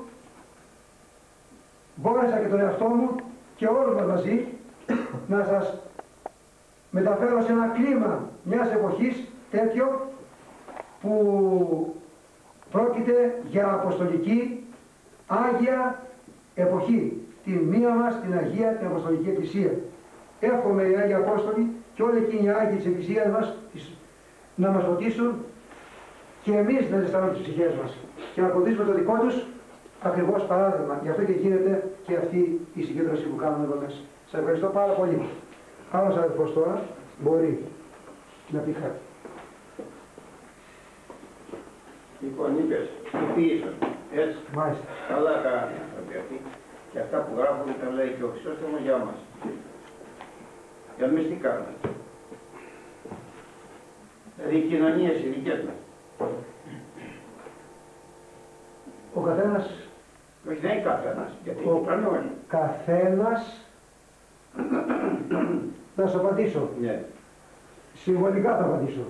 μπόρεσα και τον εαυτό μου και όλους μας μαζί να σας μεταφέρω σε ένα κλίμα μιας εποχής τέτοιο που πρόκειται για αποστολική Άγια εποχή. Την μία μας, την Αγία, την Αποστολική Εκκλησία. εύχομαι οι Άγιοι Απόστολοι και όλοι εκείνοι οι Άγιοι της Εκκλησίας μας να μας φωτίσουν και εμείς να ζεστανούμε τις ψυχές μας και να ακολουθήσουμε το δικό τους ακριβώς παράδειγμα. Γι' αυτό και γίνεται και αυτή η συγκέντρωση που κάνουμε εδώ μέσα. Σας ευχαριστώ πάρα πολύ. Άλλος αδελφός τώρα μπορεί να πει κάτι. Λοιπόν, είπες, ποιήσαν, έτσι. Μάλιστα. Καλά κάνουν οι άνθρωποι αυτοί. Και αυτά που γράφουν τα λέει και ο Χρυσόστομος για μας. Για εμείς τι κάνουμε. Δηλαδή οι κοινωνίες οι δικές μας. Ο καθένας... Όχι, δεν είναι καθένας, γιατί Ο είναι όλοι. καθένας... Να σου απαντήσω. Ναι. Συμβολικά θα απαντήσω.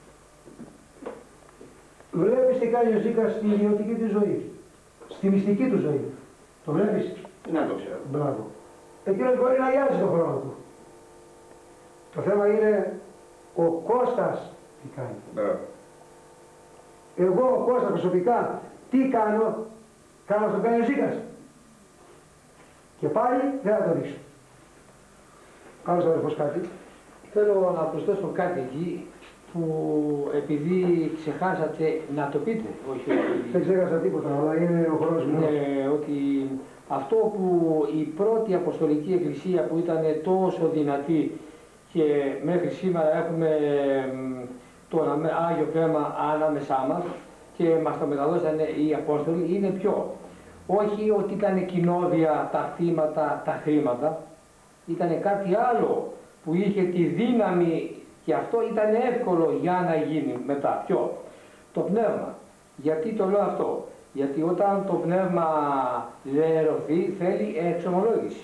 Βλέπεις τι κάνει ο Ζήκας στην ιδιωτική του ζωή. Στη μυστική του ζωή. Το βλέπεις. Να το ξέρω. Μπράβο. Εκείνος μπορεί να γιάζει τον χρόνο του. Το θέμα είναι ο Κώστας τι κάνει. Μπράβο. Εγώ ο Κώστας προσωπικά τι κάνω. Κάνω αυτό που κάνει ο Ζήκας. Και πάλι δεν θα το δείξω. Άλλος αδερφός κάτι. Θέλω να προσθέσω κάτι εκεί που επειδή ξεχάσατε να το πείτε, όχι ότι... Δεν ξέχασα τίποτα, αλλά είναι ο χρόνος μου. Ναι, ότι αυτό που η πρώτη Αποστολική Εκκλησία που ήταν τόσο δυνατή και μέχρι σήμερα έχουμε το Άγιο Πνεύμα ανάμεσά μας και μας το μεταδώσανε οι Απόστολοι, είναι ποιο. Όχι ότι ήταν κοινόδια τα θύματα, τα χρήματα, ήταν κάτι άλλο που είχε τη δύναμη και αυτό ήταν εύκολο για να γίνει μετά. Ποιο? Το πνεύμα. Γιατί το λέω αυτό? Γιατί όταν το πνεύμα λερωθεί θέλει εξομολόγηση.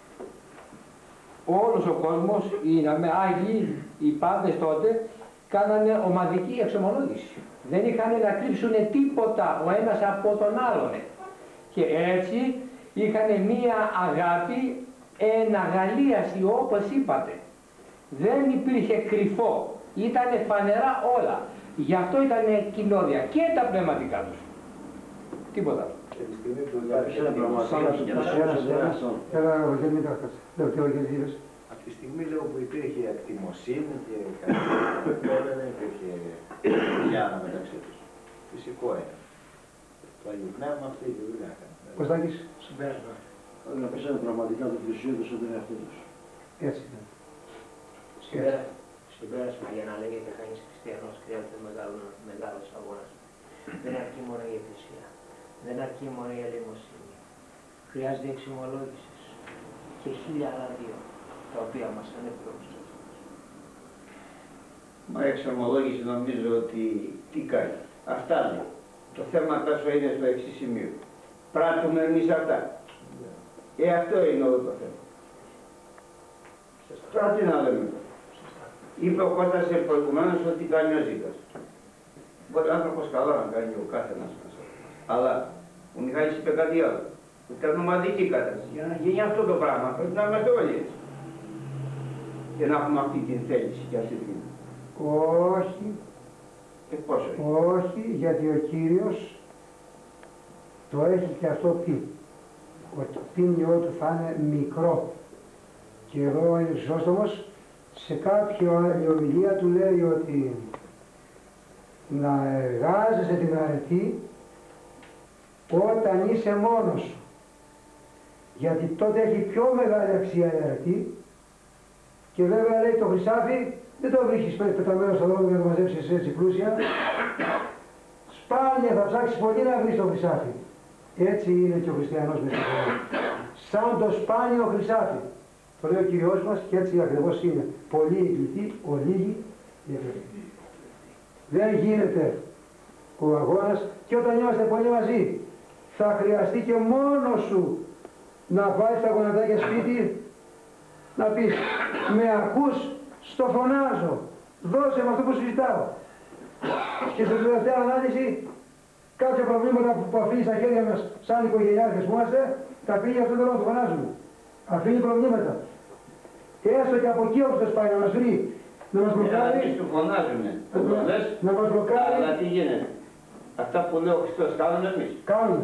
Όλος ο κόσμος, οι Άγιοι, οι πάντες τότε, κάνανε ομαδική εξομολόγηση. Δεν είχαν να κρύψουν τίποτα ο ένας από τον άλλον. Και έτσι είχαν μία αγάπη εναγαλίαση όπως είπατε. Δεν υπήρχε κρυφό, ήταν φανερά όλα. Γι' αυτό ήταν κοινόδια και τα πνευματικά τους. Τίποτα. Και τη στιγμή που υπήρχε από τη στιγμή λέω, που υπήρχε ακτιμοσύνη και κάτι δεν υπήρχε γιάννα μεταξύ τους. Φυσικό είναι. Το Άγιο Πνεύμα αυτή τη δουλειά έκανε. Κωστάκης. Συμπέρασμα. Να πέσανε πραγματικά το πλησίο τους στον εαυτό τους. Έτσι είναι. Συμπέρασμα για να λέγεται κανείς χριστιανός χρειάζεται μεγάλος αγώνας. Δεν αρκεί μόνο η Εκκλησία. Δεν αρκεί μόνο η ελεημοσύνη. Χρειάζεται εξομολόγηση και χίλια άλλα δύο, τα οποία μας ανέπτυξαν. Μα η εξομολόγηση νομίζω ότι τι κάνει. Αυτά λέει. Το θέμα τόσο είναι στο εξή σημείο. Πράττουμε εμείς αυτά. Ε, αυτό είναι όλο το θέμα. Τώρα τι να λέμε. Είπε ο Κώστας προηγουμένως ότι κάνει ο Ζήκας. Μπορεί ο άνθρωπος καλά να κάνει ο κάθε ένας μας. Αλλά ο Μιχάλης είπε κάτι άλλο. Ήταν ομαδική κατάσταση. Για να γίνει αυτό το πράγμα πρέπει να είμαστε όλοι έτσι. Και να έχουμε αυτή την θέληση και αυτή την... Όχι. Και πόσο είναι. Όχι, γιατί ο Κύριος το έχει και αυτό πει. Ότι το ποιμνιό του θα είναι μικρό. Και εδώ ο Χρυσόστομος σε κάποια άλλη ομιλία του λέει ότι να εργάζεσαι την αρετή όταν είσαι μόνος σου. Γιατί τότε έχει πιο μεγάλη αξία η αρετή και βέβαια λέει το χρυσάφι δεν το βρίσκεις πεταμένο στον δρόμο για να το μαζέψεις έτσι πλούσια. Σπάνια θα ψάξεις πολύ να βρεις το χρυσάφι. Έτσι είναι και ο χριστιανός μες στη χώρα. Σαν το σπάνιο χρυσάφι. Το λέει ο Κυριός μας και έτσι ακριβώς είναι. Πολλοί οι κλητοί, ο λίγοι οι εκλεκτοί. Δεν γίνεται ο αγώνας και όταν είμαστε πολλοί μαζί θα χρειαστεί και μόνος σου να βάλεις τα γονατάκια σπίτι να πεις με ακούς, στο φωνάζω, δώσε με αυτό που σου ζητάω. Και στην τελευταία ανάλυση κάποια προβλήματα που αφήνει στα χέρια μας σαν οικογενειάρχες που είμαστε τα αφήνει αυτόν τον λόγο του φωνάζουμε. Αφήνει προβλήματα. Και έστω και από εκεί όπως το σπάει να μας βρει, να μας μπλοκάρει. Για να του φωνάζουνε. Να μας μπλοκάρει. Αλλά τι γίνεται. Αυτά που λέει ο Χριστός κάνουμε εμείς. Κάνουμε.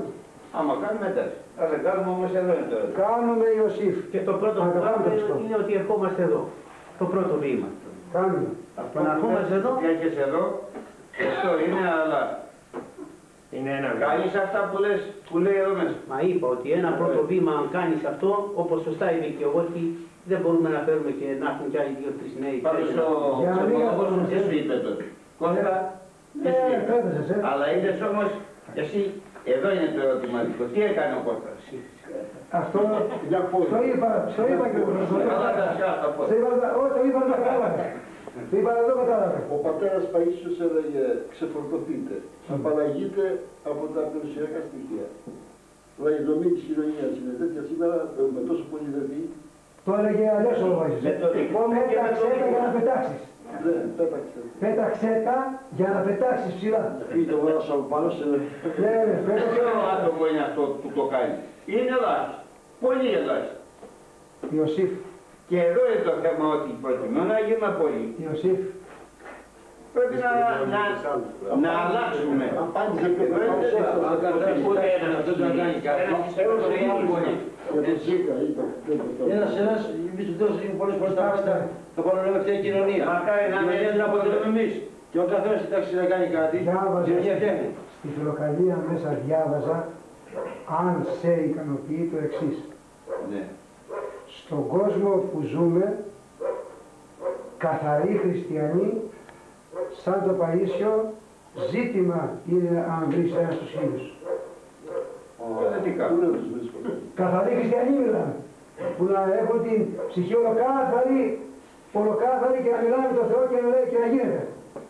Άμα κάνουμε εντάξει. Αν δεν κάνουμε όμως εδώ είναι το ερώτημα. Κάνουμε Ιωσήφ. Και το πρώτο που Αγαπάμε κάνουμε το Χριστό. είναι ότι ερχόμαστε εδώ. Το πρώτο βήμα. Κάνουμε. Αυτό να που ερχόμαστε λες, εδώ. ότι έχεις εδώ, αυτό είναι, αλλά Είναι ένα βήμα. κάνεις αυτά που λες, που λέει εδώ μέσα. Μα είπα ότι ένα πρώτο βήμα, αν κάνεις αυτό, όπως σωστά είπε και εγώ, ότι δεν μπορούμε να φέρουμε και να έχουν κι άλλοι δύο-τρεις νέοι. Πάντως ο Για να μην Ξεπολόγος έχουμε- τι σου είπε τότε. Κώστα, τι Ναι, σου είπε. έδωσες, ε. Αλλά είδες όμως, εσύ, εδώ είναι το ερωτηματικό. Τι έκανε ο Κώστας. Αυτό το είπα, το είπα και εγώ. Καλά τα σκάφτα πώς. Το είπα, όχι, το είπα, δεν το κατάλαβε. Το είπα, δεν το κατάλαβε. Ο πατέρας Παΐσιος έλεγε ξεφορτωθείτε, απαλλαγείτε από τα περιουσιακά στοιχεία. Δηλαδή η δομή της κοινωνίας είναι τέτοια σήμερα, με τόσο πολύ δηλαδή, Το έλεγε αλλιώς ο Βοήθης. Με το δικό μου και με το Πέταξε τα δικό για να μου. πετάξεις. δεν πέταξε. Πέταξε τα για να πετάξεις ψηλά. Ή το βάρος από πάνω σε... Ναι, ναι, πέταξε. Ποιο άτομο είναι αυτό που το κάνει. Είναι ελάχιστο. Πολύ ελάχιστο. Ιωσήφ, Και εδώ είναι το θέμα ότι προτιμώ να γίνουμε πολλοί. Ιωσήφ, Πρέπει να, να, να αλλάξουμε. Απάντησε και Εδώ είναι το τέτοιο. Αν καταφέρει ποτέ ένας αυτός να κάνει κάτι, έως να γίνει πολύ. για τον Σίκα ήταν. Ένας ένας, εμείς του δώσουμε πολλές φορές τα πάντα, θα πάμε να φτιάξει κοινωνία. Μακάρι να είναι Κοινωνία έτσι την που αποτελούμε εμείς. Και ο καθένας κοιτάξει να κάνει κάτι, η διάβαζα κοινωνία φτιάχνει. στη φιλοκαλία μέσα διάβαζα αν σε ικανοποιεί το εξής. Ναι. Στον κόσμο που ζούμε, καθαροί χριστιανοί, σαν το Παΐσιο, ζήτημα είναι αν βρεις ένα στους χίλιους. Εξαιρετικά. Πού να τους βρίσκω. Καθαροί χριστιανοί μιλάμε, που να έχουν την ψυχή ολοκάθαρη, ολοκάθαρη και να μιλάνε με τον Θεό και να λέει και να γίνεται.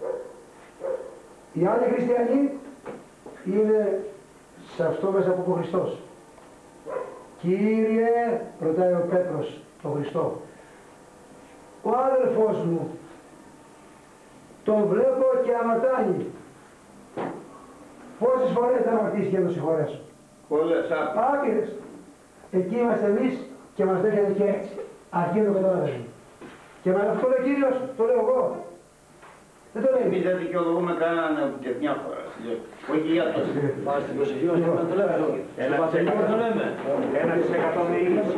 Οι άλλοι χριστιανοί είναι σε αυτό μέσα από τον Χριστός. Κύριε, ρωτάει ο Πέτρος τον Χριστό, ο άδελφός μου, τον βλέπω και αμαρτάνει. Πόσες φορές θα αμαρτήσει και να τον συγχωρέσω. Πολλές άπειρες. Άπειρες. Εκεί είμαστε εμείς και μας δέχεται και έτσι. Αρκεί να το καταλάβουμε. Και με αυτό το λέει ο Κύριος, το λέω εγώ. Δεν το Εμείς λέει. δεν δικαιολογούμε κανέναν και μια φορά. Όχι για το. Πάμε στην προσευχή μας και να το λέμε. Ένα Στο πατρικό ξεκάθαρο. το λέμε. Ένα της εκατό με ήλιση.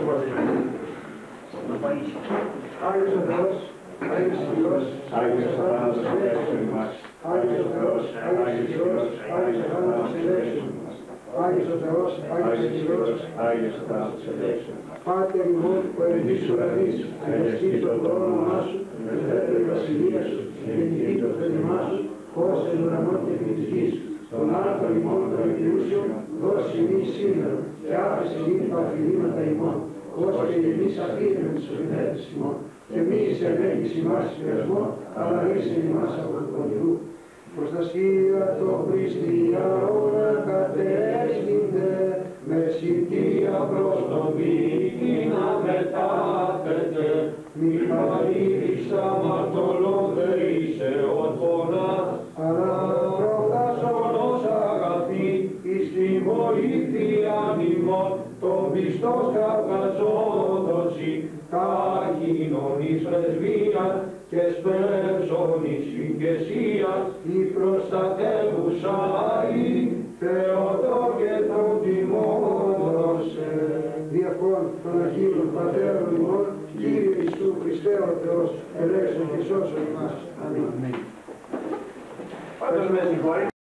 Άγιος ο Θεός, Άγιος ο Θεός, Άγιος ο Θάνατος ελέγξου ημάς. Άγιος ο Θεός, Άγιος ο Θεός, Άγιος ο Θάνατος ελέγξου ημάς. Άγιος ο Θεός, Άγιος ο Θεός, Άγιος ο Θάνατος ελέγξου ημάς. Πάτερ ημών που ερετής ουρανής, αγιαστήτω το όνομά σου, ελεύθερη η βασιλεία σου, γεννηθήτω το θέλημά σου, ως εν ουρανό και επί της γης. Τον άρθρο ημών των εκκλήσεων, δώσει ημείς σήμερα, και άφησε ημείς τα οφειλήματα ημών, ως και εμείς αφήνουμε τους οφειλέτες ημών. Και μη εισερνέγεις ημάς πειρασμό, αλλά ρίσε ημάς από του πονηρού. Προστασία το χριστιανό κατέσχυνται, με σιτία προς τον πίτη να μετάθετε. Μιχαήλης αμαρτωλών δε είσαι ο πονάς, αλλά προχθάσονος αγαθή, εις τη βοήθεια ημών, τον πιστός καυγαζόδοση, ταχύνων εις πρεσβείας και σπέρσον εις ηγεσίας, η προστατεύουσα η Θεότο και τον τιμόδοσε. Διευκόν των Αγίων Πατέρων ημών, Κύριε Ιησού Χριστέ ο Θεός, ελέξον και σώσον ημάς. Αμήν. Πάντως με συγχωρείτε.